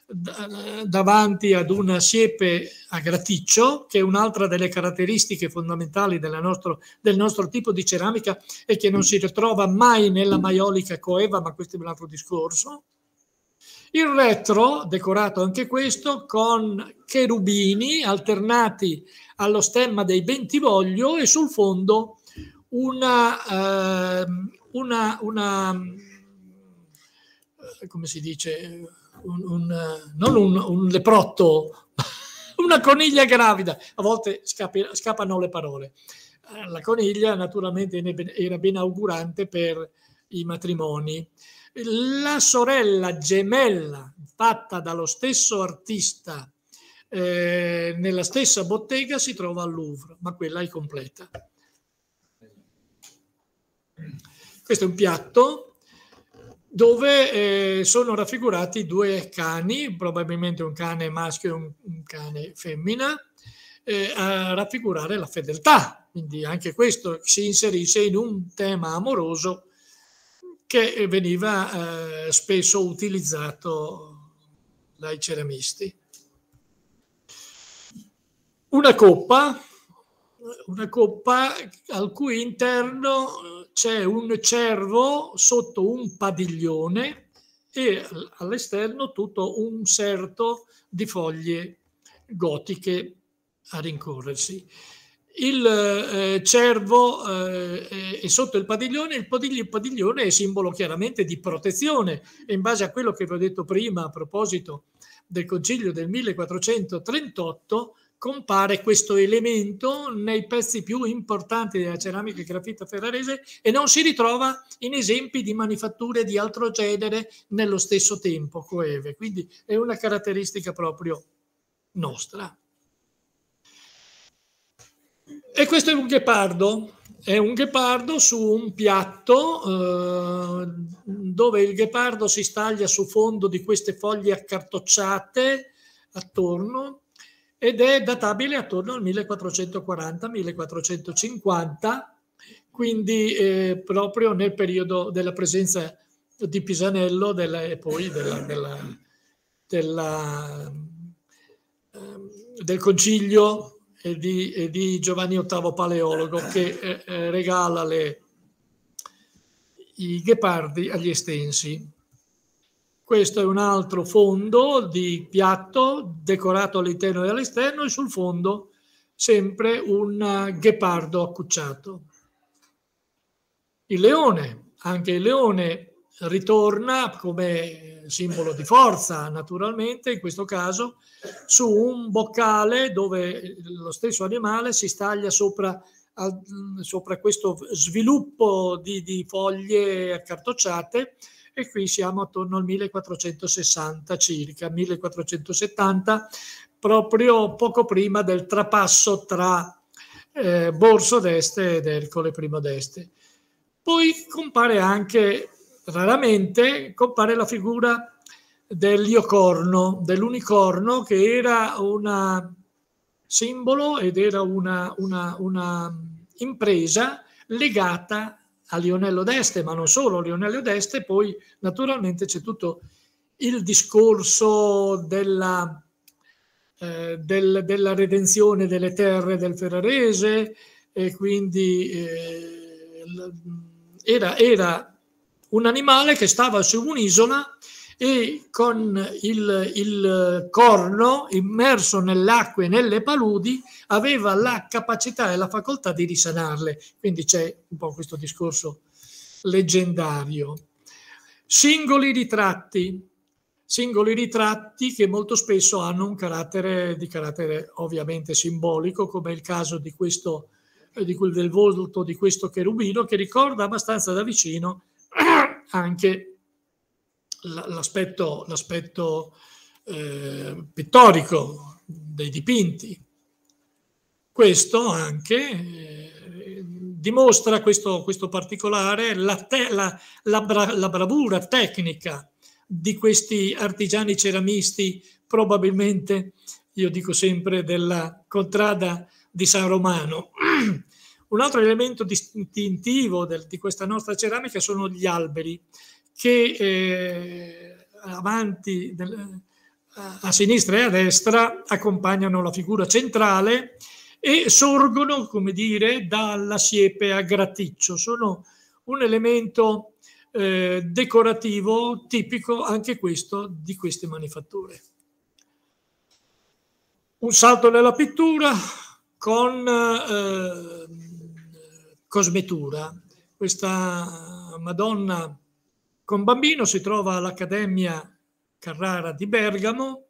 davanti ad una siepe a graticcio, che è un'altra delle caratteristiche fondamentali del nostro tipo di ceramica e che non si ritrova mai nella maiolica coeva, ma questo è un altro discorso. Il retro, decorato anche questo, con cherubini alternati allo stemma dei Bentivoglio e sul fondo come si dice, non un leprotto, una coniglia gravida. A volte scappano le parole. La coniglia naturalmente era ben augurante per i matrimoni. La sorella gemella fatta dallo stesso artista nella stessa bottega si trova al Louvre, ma quella è completa. Questo è un piatto dove sono raffigurati due cani, probabilmente un cane maschio e un cane femmina, a raffigurare la fedeltà. Quindi anche questo si inserisce in un tema amoroso che veniva spesso utilizzato dai ceramisti. Una coppa al cui interno c'è un cervo sotto un padiglione e all'esterno tutto un serto di foglie gotiche a rincorrersi. Il cervo è sotto il padiglione, il padiglione è simbolo chiaramente di protezione e in base a quello che vi ho detto prima a proposito del Concilio del 1438 compare questo elemento nei pezzi più importanti della ceramica grafita ferrarese e non si ritrova in esempi di manifatture di altro genere nello stesso tempo coeve, quindi è una caratteristica proprio nostra. E questo è un ghepardo su un piatto dove il ghepardo si staglia su fondo di queste foglie accartocciate attorno ed è databile attorno al 1440-1450, quindi proprio nel periodo della presenza di Pisanello e poi del concilio di Giovanni VIII Paleologo, che regala i ghepardi agli Estensi. Questo è un altro fondo di piatto decorato all'interno e all'esterno, e sul fondo sempre un ghepardo accucciato. Il leone, anche il leone ritorna come simbolo di forza, naturalmente, in questo caso su un boccale dove lo stesso animale si staglia sopra questo sviluppo di foglie accartocciate, e qui siamo attorno al 1460 circa, 1470, proprio poco prima del trapasso tra Borso d'Este ed Ercole I d'Este. Poi compare anche, raramente, compare la figura dell'iocorno, dell'unicorno, che era un simbolo ed era una impresa legata a Lionello d'Este, ma non solo Lionello d'Este. Poi naturalmente c'è tutto il discorso della redenzione delle terre del Ferrarese, e quindi era un animale che stava su un'isola e con il corno immerso nell'acqua e nelle paludi aveva la capacità e la facoltà di risanarle. Quindi c'è un po' questo discorso leggendario. Singoli ritratti che molto spesso hanno un carattere ovviamente simbolico, come il caso del volto di questo cherubino, che ricorda abbastanza da vicino anche l'aspetto pittorico dei dipinti. Questo anche dimostra questo particolare, la bravura tecnica di questi artigiani ceramisti, probabilmente, io dico sempre, della contrada di San Romano. Un altro elemento distintivo di questa nostra ceramica sono gli alberi, che avanti, a sinistra e a destra, accompagnano la figura centrale e sorgono, come dire, dalla siepe a graticcio. Sono un elemento decorativo tipico, anche questo, di queste manifatture. Un salto nella pittura con cosmetura. Questa Madonna con bambino si trova all'Accademia Carrara di Bergamo,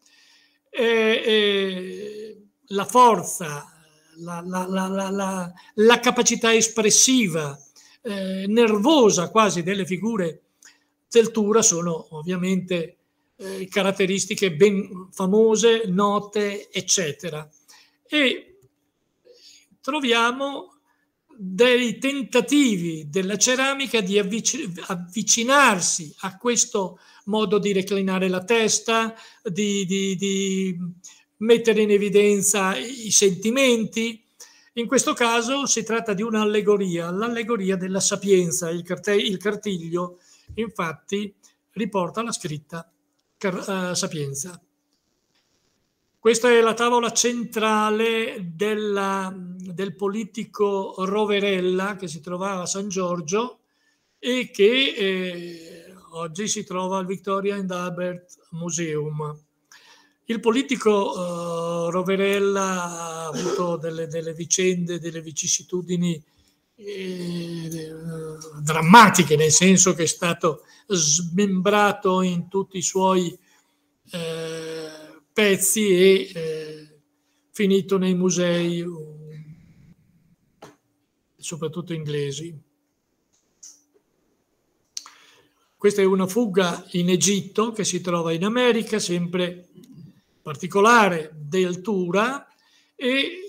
e la forza, la capacità espressiva, nervosa quasi, delle figure del Tura sono ovviamente caratteristiche ben famose, note, eccetera. E troviamo dei tentativi della ceramica di avvicinarsi a questo modo di reclinare la testa, di mettere in evidenza i sentimenti. In questo caso si tratta di un'allegoria, l'allegoria della sapienza. Il cartiglio, infatti, riporta la scritta sapienza. Questa è la tavola centrale del politico Roverella, che si trovava a San Giorgio e che oggi si trova al Victoria and Albert Museum. Il politico Roverella ha avuto delle vicende, delle vicissitudini drammatiche, nel senso che è stato smembrato in tutti i suoi pezzi e finito nei musei, soprattutto inglesi. Questa è una fuga in Egitto che si trova in America, sempre particolare del Tura, e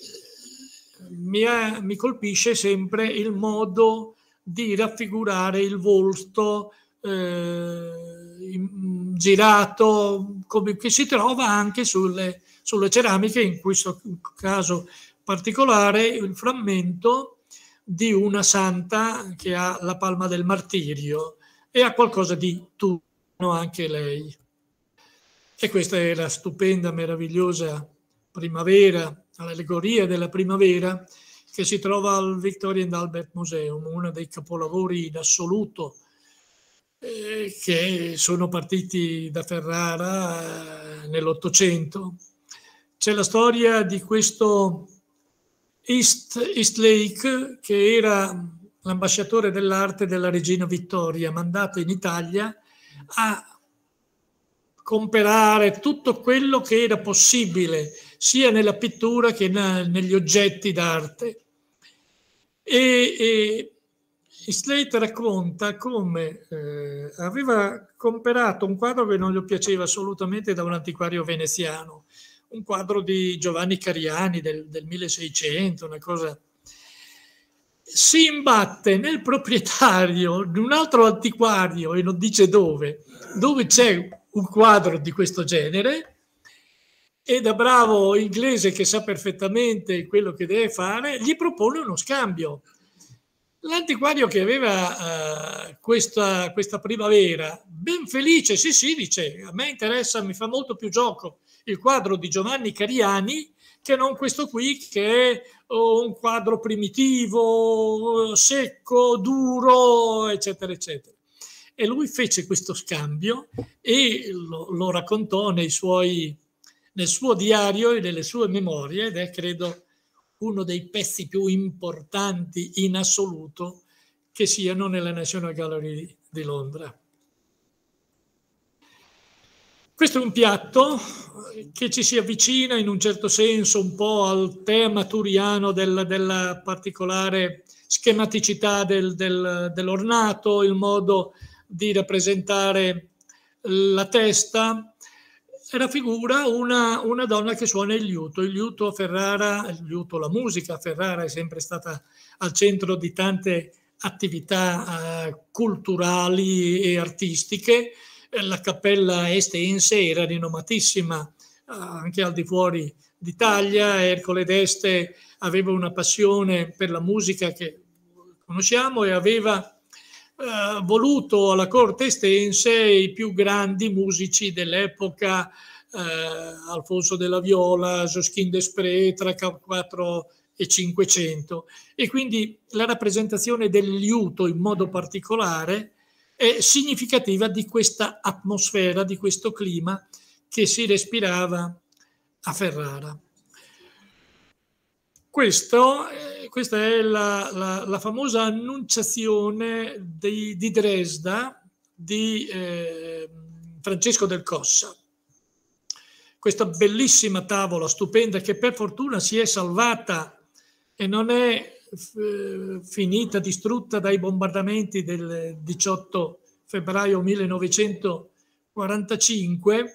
mi colpisce sempre il modo di raffigurare il volto girato, che si trova anche sulle ceramiche, in questo caso particolare il frammento di una santa che ha la palma del martirio e ha qualcosa di turno anche lei. E questa è la stupenda, meravigliosa primavera, l'allegoria della primavera, che si trova al Victoria and Albert Museum, uno dei capolavori in assoluto che sono partiti da Ferrara nell'Ottocento. C'è la storia di questo Eastlake, che era l'ambasciatore dell'arte della regina Vittoria, mandato in Italia a comprare tutto quello che era possibile, sia nella pittura che negli oggetti d'arte. E Slate racconta come aveva comprato un quadro che non gli piaceva assolutamente da un antiquario veneziano, un quadro di Giovanni Cariani del 1600, una cosa. Si imbatte nel proprietario di un altro antiquario, e non dice dove c'è un quadro di questo genere, e da bravo inglese che sa perfettamente quello che deve fare, gli propone uno scambio. L'antiquario, che aveva questa primavera, ben felice, sì, dice, a me interessa, mi fa molto più gioco il quadro di Giovanni Cariani che non questo qui, che è un quadro primitivo, secco, duro, eccetera, eccetera. E lui fece questo scambio e lo raccontò nel suo diario e nelle sue memorie, ed è, credo, uno dei pezzi più importanti in assoluto che siano nella National Gallery di Londra. Questo è un piatto che ci si avvicina in un certo senso un po' al tema turiano della particolare schematicità dell'ornato, il modo di rappresentare la testa. Raffigura una donna che suona il liuto a Ferrara, la musica a Ferrara è sempre stata al centro di tante attività culturali e artistiche. La Cappella Estense era rinomatissima anche al di fuori d'Italia. Ercole d'Este aveva una passione per la musica che conosciamo e aveva voluto alla corte estense i più grandi musici dell'epoca, Alfonso della Viola, Josquin Desprez, tra 4 e 500, e quindi la rappresentazione del liuto in modo particolare è significativa di questa atmosfera, di questo clima che si respirava a Ferrara. Questa è la famosa Annunciazione di Dresda di Francesco del Cossa. Questa bellissima tavola stupenda che per fortuna si è salvata e non è finita, distrutta dai bombardamenti del 18 febbraio 1945,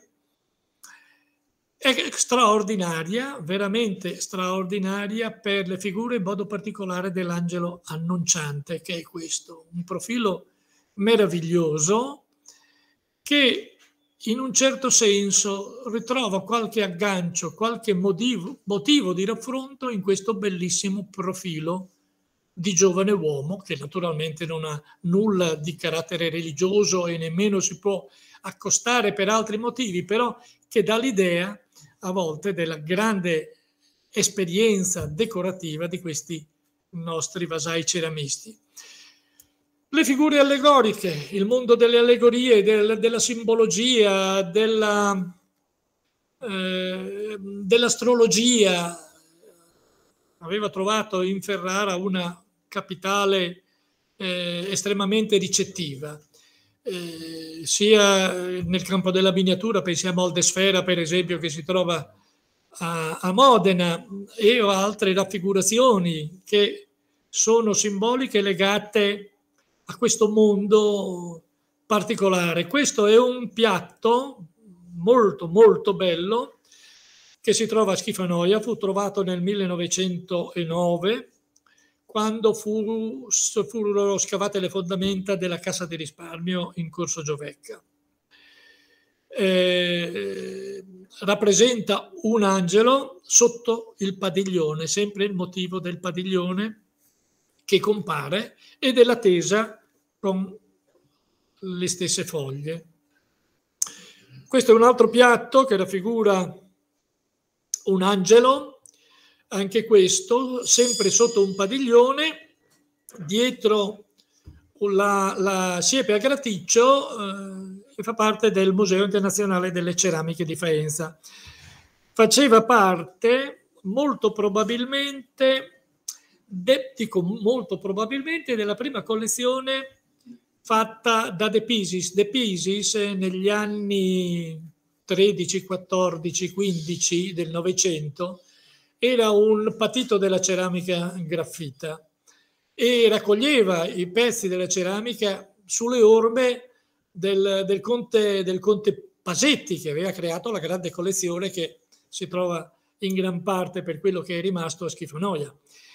è straordinaria, veramente straordinaria, per le figure, in modo particolare dell'angelo annunciante, che è questo, un profilo meraviglioso che in un certo senso ritrova qualche aggancio, qualche motivo di raffronto in questo bellissimo profilo di giovane uomo, che naturalmente non ha nulla di carattere religioso e nemmeno si può accostare per altri motivi, però che dà l'idea a volte della grande esperienza decorativa di questi nostri vasai ceramisti. Le figure allegoriche, il mondo delle allegorie, della simbologia, dell'astrologia. Aveva trovato in Ferrara una capitale estremamente ricettiva, sia nel campo della miniatura, pensiamo al De Sfera per esempio che si trova a Modena, e altre raffigurazioni che sono simboliche legate a questo mondo particolare. Questo è un piatto molto molto bello che si trova a Schifanoia, fu trovato nel 1909 quando furono scavate le fondamenta della Cassa di Risparmio in Corso Giovecca. rappresenta un angelo sotto il padiglione, sempre il motivo del padiglione che compare e della tesa con le stesse foglie. Questo è un altro piatto che raffigura un angelo, anche questo sempre sotto un padiglione, dietro la siepe a graticcio, che fa parte del Museo Internazionale delle Ceramiche di Faenza. Faceva parte molto probabilmente della prima collezione fatta da De Pisis. De Pisis negli anni 13, 14, 15 del Novecento era un patito della ceramica graffita e raccoglieva i pezzi della ceramica sulle orme del conte Pasetti, che aveva creato la grande collezione che si trova in gran parte, per quello che è rimasto, a Schifonoia.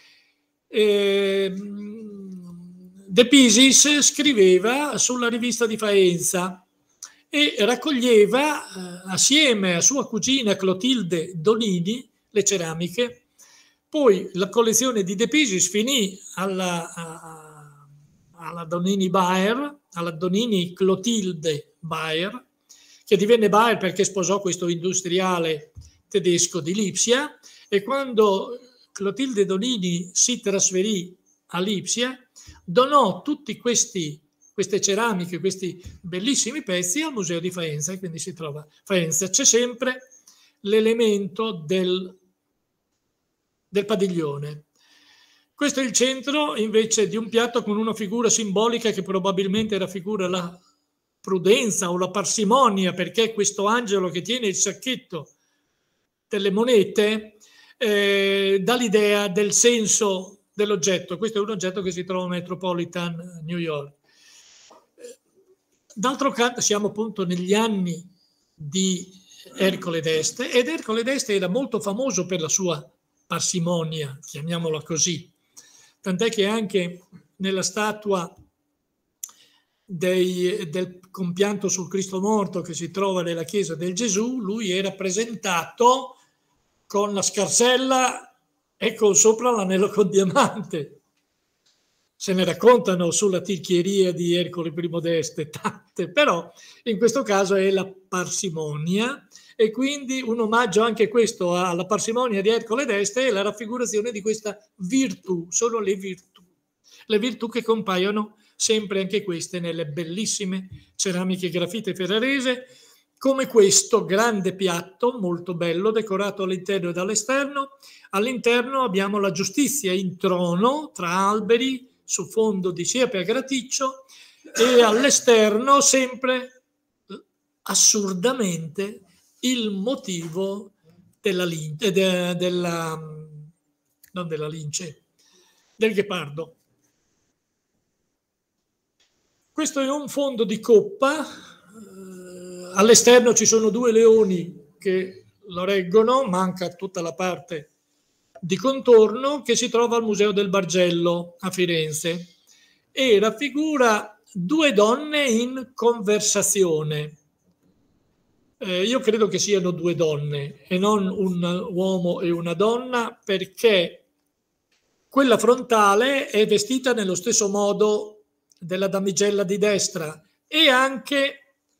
De Pisis scriveva sulla rivista di Faenza e raccoglieva assieme a sua cugina Clotilde Donini le ceramiche. Poi la collezione di De Pisis finì alla Donini Baer, alla Donini Clotilde Baer, che divenne Baer perché sposò questo industriale tedesco di Lipsia, e quando Clotilde Donini si trasferì a Lipsia donò tutti queste ceramiche, questi bellissimi pezzi al Museo di Faenza, e quindi si trova Faenza. C'è sempre l'elemento del padiglione. Questo è il centro invece di un piatto con una figura simbolica che probabilmente raffigura la prudenza o la parsimonia, perché questo angelo che tiene il sacchetto delle monete dà l'idea del senso dell'oggetto. Questo è un oggetto che si trova a Metropolitan New York. D'altro canto siamo appunto negli anni di Ercole d'Este, ed Ercole d'Este era molto famoso per la sua parsimonia, chiamiamola così, tant'è che anche nella statua del compianto sul Cristo morto che si trova nella chiesa del Gesù, lui è rappresentato con la scarsella e con sopra l'anello con diamante. Se ne raccontano sulla ticchieria di Ercole I d'Este tante, però in questo caso è la parsimonia, e quindi un omaggio anche questo alla parsimonia di Ercole d'Este è la raffigurazione di questa virtù. Sono le virtù che compaiono sempre anche queste nelle bellissime ceramiche grafite ferrarese, come questo grande piatto molto bello, decorato all'interno e dall'esterno. All'interno abbiamo la giustizia in trono tra alberi su fondo di siepe a graticcio, e all'esterno sempre assurdamente il motivo della lince, non della lince, del ghepardo. Questo è un fondo di coppa, all'esterno ci sono due leoni che lo reggono, manca tutta la parte di contorno, che si trova al Museo del Bargello a Firenze, e raffigura due donne in conversazione. Io credo che siano due donne e non un uomo e una donna, perché quella frontale è vestita nello stesso modo della damigella di destra, e anche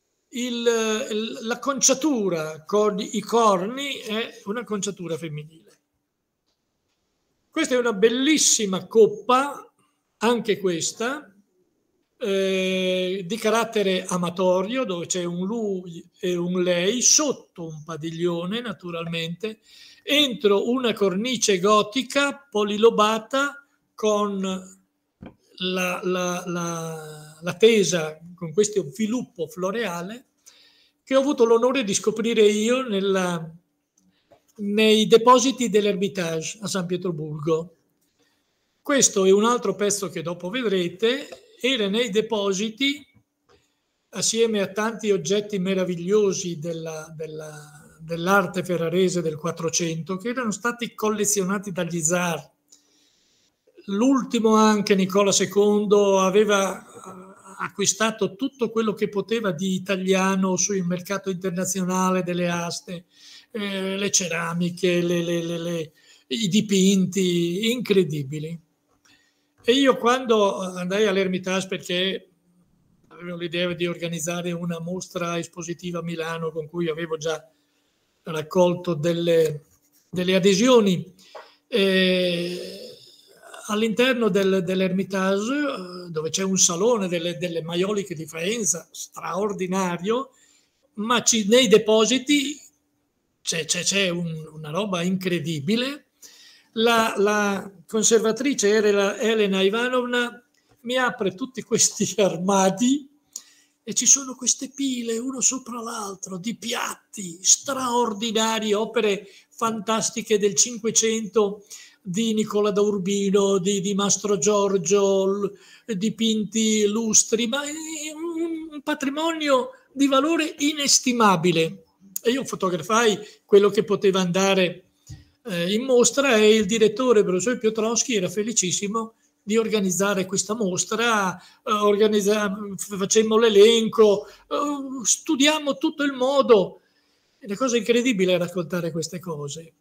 la conciatura con i corni è una conciatura femminile. Questa è una bellissima coppa, anche questa, di carattere amatorio, dove c'è un lui e un lei sotto un padiglione, naturalmente, entro una cornice gotica polilobata con la tesa, con questo sviluppo floreale, che ho avuto l'onore di scoprire io nei depositi dell'Ermitage a San Pietroburgo. Questo è un altro pezzo che dopo vedrete, era nei depositi assieme a tanti oggetti meravigliosi dell'arte ferrarese del Quattrocento, che erano stati collezionati dagli zar. L'ultimo, anche Nicola II, aveva acquistato tutto quello che poteva di italiano sul mercato internazionale delle aste, le ceramiche, i dipinti incredibili. E io quando andai all'Ermitage, perché avevo l'idea di organizzare una mostra espositiva a Milano con cui avevo già raccolto delle adesioni, all'interno dell'Ermitage, dove c'è un salone delle maioliche di Faenza straordinario, ma nei depositi c'è una roba incredibile. La conservatrice Elena Ivanovna mi apre tutti questi armadi e ci sono queste pile uno sopra l'altro di piatti straordinari, opere fantastiche del Cinquecento di Nicola da Urbino, di Mastro Giorgio, dipinti lustri, ma è un patrimonio di valore inestimabile. E io fotografai quello che poteva andare in mostra, e il direttore, professor Piotrowski, era felicissimo di organizzare questa mostra. Facemmo l'elenco, studiamo tutto il modo. E la cosa incredibile è raccontare queste cose.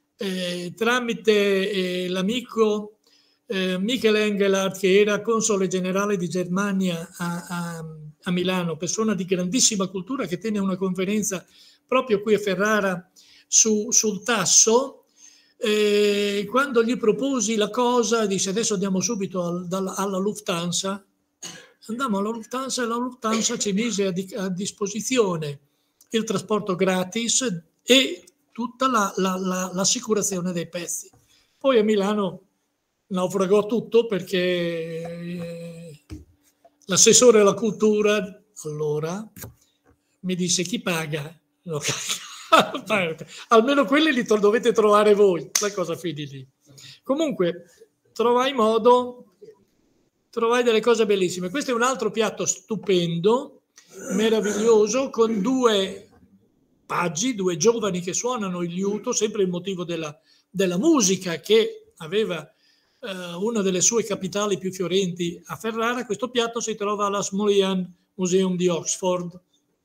Tramite l'amico Michael Engelhardt, che era console generale di Germania a Milano, persona di grandissima cultura, che tenne una conferenza proprio qui a Ferrara sul tasso. Quando gli proposi la cosa, disse: adesso andiamo subito alla Lufthansa. Andammo alla Lufthansa e la Lufthansa ci mise a disposizione il trasporto gratis e tutta l'assicurazione dei pezzi. Poi a Milano naufragò tutto, perché l'assessore alla cultura allora mi disse: chi paga? No. Almeno quelli li dovete trovare voi. La cosa finì lì. Comunque trovai delle cose bellissime. Questo è un altro piatto stupendo, meraviglioso, con due paggi, due giovani che suonano il liuto, sempre il motivo della musica, che aveva una delle sue capitali più fiorenti a Ferrara. Questo piatto si trova all'Asmolean Museum di Oxford.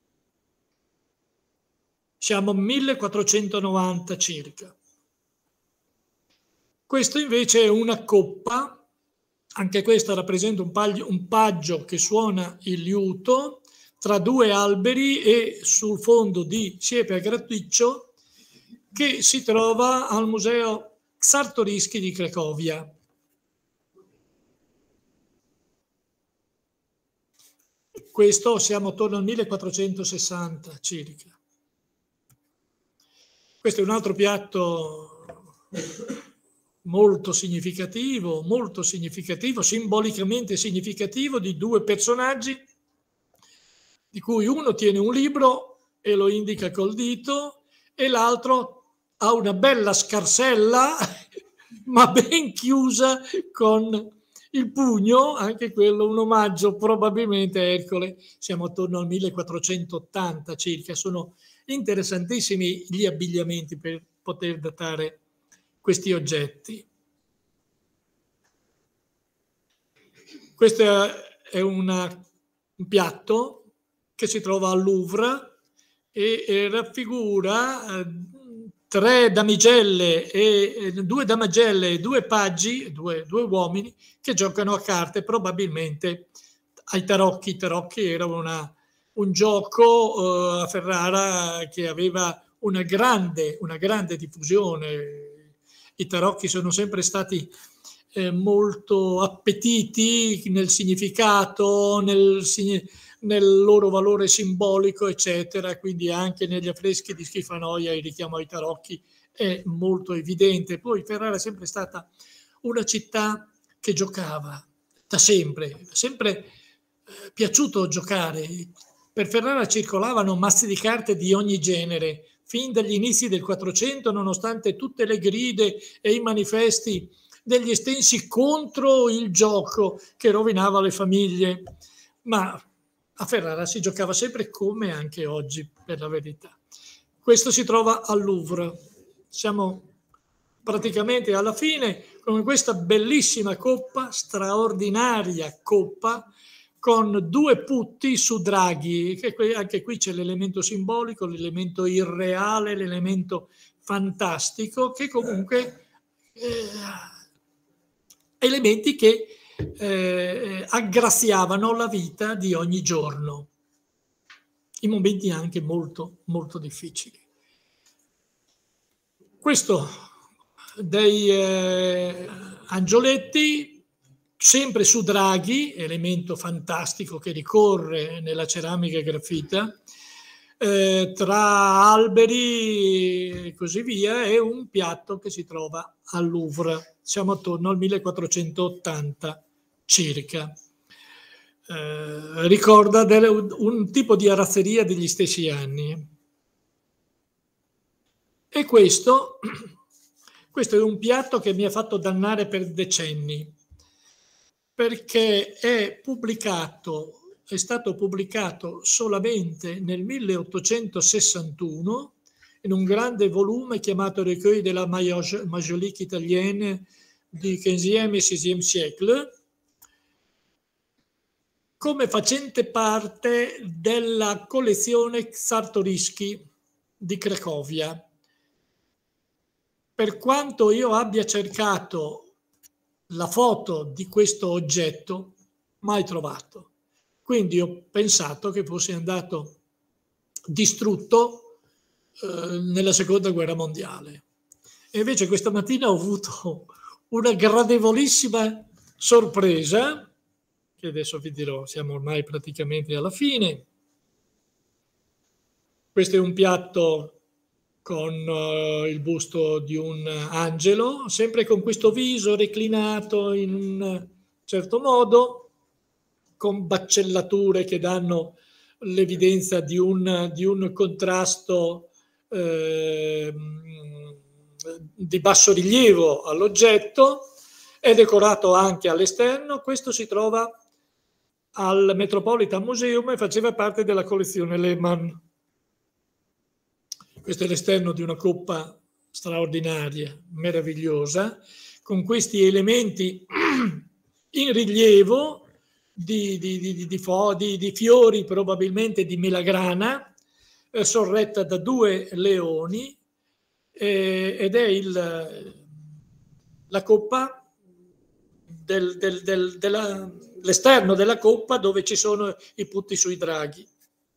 Siamo 1490 circa. Questo invece è una coppa, anche questa rappresenta un paggio che suona il liuto tra due alberi e sul fondo di siepe a graticcio, che si trova al Museo Czartoryski di Cracovia. Questo siamo attorno al 1460 circa. Questo è un altro piatto molto significativo, simbolicamente significativo, di due personaggi, di cui uno tiene un libro e lo indica col dito, e l'altro ha una bella scarsella, ma ben chiusa con il pugno, anche quello un omaggio probabilmente a Ercole. Siamo attorno al 1480 circa. Sono interessantissimi gli abbigliamenti per poter datare questi oggetti. Questo è un piatto che si trova al Louvre e raffigura due damigelle e due paggi, due uomini che giocano a carte, probabilmente ai tarocchi. I tarocchi era un gioco a Ferrara che aveva una grande diffusione. I tarocchi sono sempre stati molto appetiti nel significato, nel loro valore simbolico, eccetera. Quindi anche negli affreschi di Schifanoia il richiamo ai tarocchi è molto evidente. Poi Ferrara è sempre stata una città che giocava da sempre piaciuto giocare. Per Ferrara circolavano mazzi di carte di ogni genere, fin dagli inizi del 400, nonostante tutte le gride e i manifesti degli estensi contro il gioco che rovinava le famiglie. Ma a Ferrara si giocava sempre, come anche oggi, per la verità. Questo si trova al Louvre. Siamo praticamente alla fine con questa bellissima coppa, straordinaria coppa, con due putti su draghi, che anche qui c'è l'elemento simbolico, l'elemento irreale, l'elemento fantastico, che comunque elementi che aggraziavano la vita di ogni giorno, in momenti anche molto, molto difficili. Questo dei angioletti, sempre su draghi, elemento fantastico che ricorre nella ceramica graffita, tra alberi e così via, è un piatto che si trova al Louvre, siamo attorno al 1480 circa. Ricorda un tipo di arazzeria degli stessi anni. E questo è un piatto che mi ha fatto dannare per decenni, perché è stato pubblicato solamente nel 1861 in un grande volume chiamato Recueil de la Majolique italienne du XVe et XVIe siècle, come facente parte della collezione Czartoryski di Cracovia. Per quanto io abbia cercato la foto di questo oggetto, mai trovato. Quindi ho pensato che fosse andato distrutto nella seconda guerra mondiale. E invece questa mattina ho avuto una gradevolissima sorpresa, che adesso vi dirò, siamo ormai praticamente alla fine. Questo è un piatto con il busto di un angelo, sempre con questo viso reclinato in un certo modo, con baccellature che danno l'evidenza di un contrasto di basso rilievo all'oggetto. È decorato anche all'esterno. Questo si trova al Metropolitan Museum e faceva parte della collezione Lehmann. Questo è l'esterno di una coppa straordinaria, meravigliosa, con questi elementi in rilievo di fiori, probabilmente di melagrana, sorretta da due leoni, ed è la coppa l'esterno della coppa dove ci sono i putti sui draghi.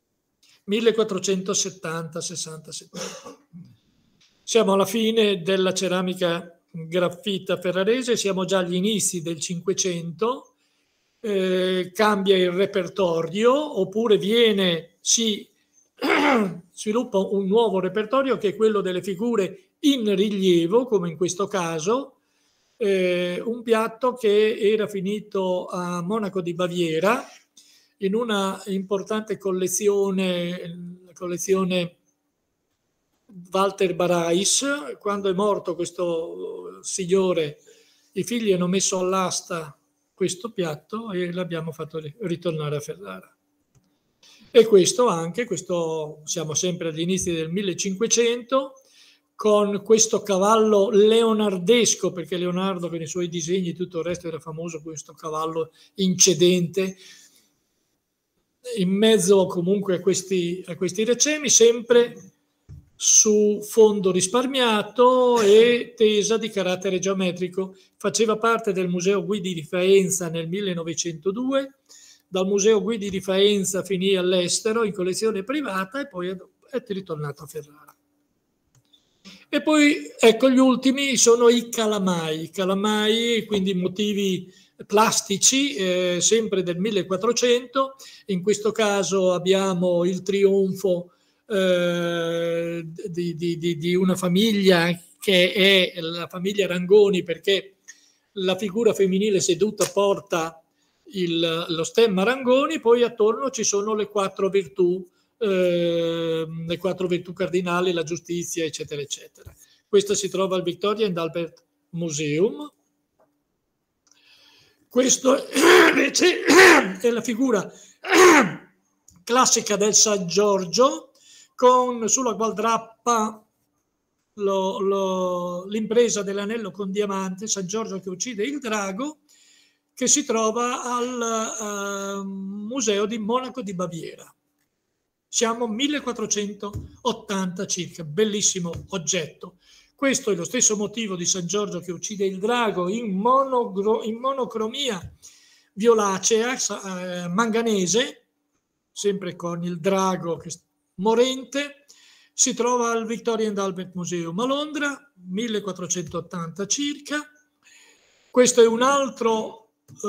1470, 60, 70. Siamo alla fine della ceramica graffita ferrarese, siamo già agli inizi del Cinquecento, cambia il repertorio, oppure si sviluppa un nuovo repertorio che è quello delle figure in rilievo, come in questo caso, un piatto che era finito a Monaco di Baviera, in una importante collezione, la collezione Walter Barais. Quando è morto questo signore, i figli hanno messo all'asta questo piatto e l'abbiamo fatto ritornare a Ferrara. E questo siamo sempre agli inizi del 1500, con questo cavallo leonardesco, perché Leonardo con i suoi disegni e tutto il resto era famoso, questo cavallo incedente, in mezzo comunque a questi recemi, sempre su fondo risparmiato e tesa di carattere geometrico. Faceva parte del Museo Guidi di Faenza nel 1902, dal Museo Guidi di Faenza finì all'estero in collezione privata e poi è ritornato a Ferrara. E poi ecco, gli ultimi sono i calamai, quindi motivi plastici, sempre del 1400. In questo caso abbiamo il trionfo di una famiglia che è la famiglia Rangoni, perché la figura femminile seduta porta lo stemma Rangoni, poi attorno ci sono le quattro virtù cardinali, la giustizia, eccetera, eccetera. Questa si trova al Victoria and Albert Museum. Questo invece è la figura classica del San Giorgio, con sulla gualdrappa l'impresa dell'anello con diamante, San Giorgio che uccide il drago, che si trova al Museo di Monaco di Baviera. Siamo 1480 circa, bellissimo oggetto. Questo è lo stesso motivo di San Giorgio che uccide il drago in monocromia violacea, manganese, sempre con il drago morente. Si trova al Victoria and Albert Museum a Londra, 1480 circa. Questo è un altro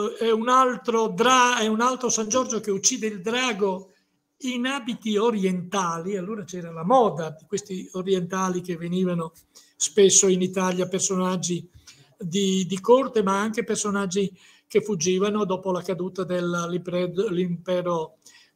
San Giorgio che uccide il drago in abiti orientali. Allora c'era la moda di questi orientali che venivano spesso in Italia, personaggi di corte, ma anche personaggi che fuggivano dopo la caduta dell'impero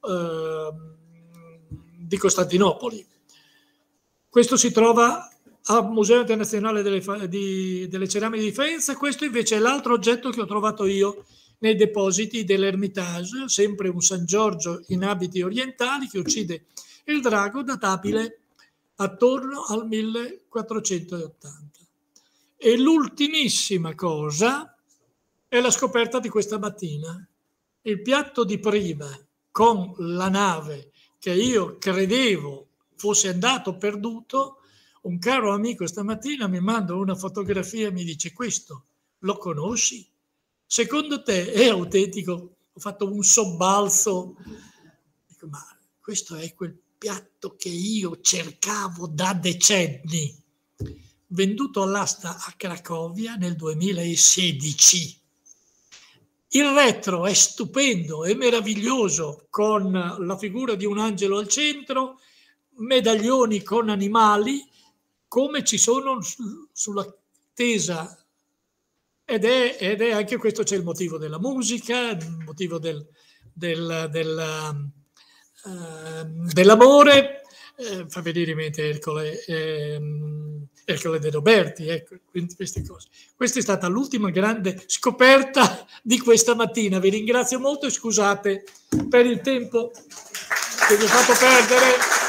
di Costantinopoli. Questo si trova al Museo Internazionale delle Ceramiche di Faenza. Questo invece è l'altro oggetto che ho trovato io nei depositi dell'Ermitage, sempre un San Giorgio in abiti orientali che uccide il drago, databile attorno al 1480. E l'ultimissima cosa è la scoperta di questa mattina. Il piatto di prima con la nave che io credevo fosse andato perduto, un caro amico stamattina mi manda una fotografia e mi dice: questo lo conosci? Secondo te è autentico? Ho fatto un sobbalzo. Dico, ma questo è quel piatto che io cercavo da decenni, venduto all'asta a Cracovia nel 2016. Il retro è stupendo, è meraviglioso, con la figura di un angelo al centro, medaglioni con animali, come ci sono sulla tesa. Ed è anche questo, c'è il motivo della musica, il motivo dell'amore, fa venire in mente Ercole De Roberti, ecco, quindi queste cose. Questa è stata l'ultima grande scoperta di questa mattina. Vi ringrazio molto e scusate per il tempo che vi ho fatto perdere.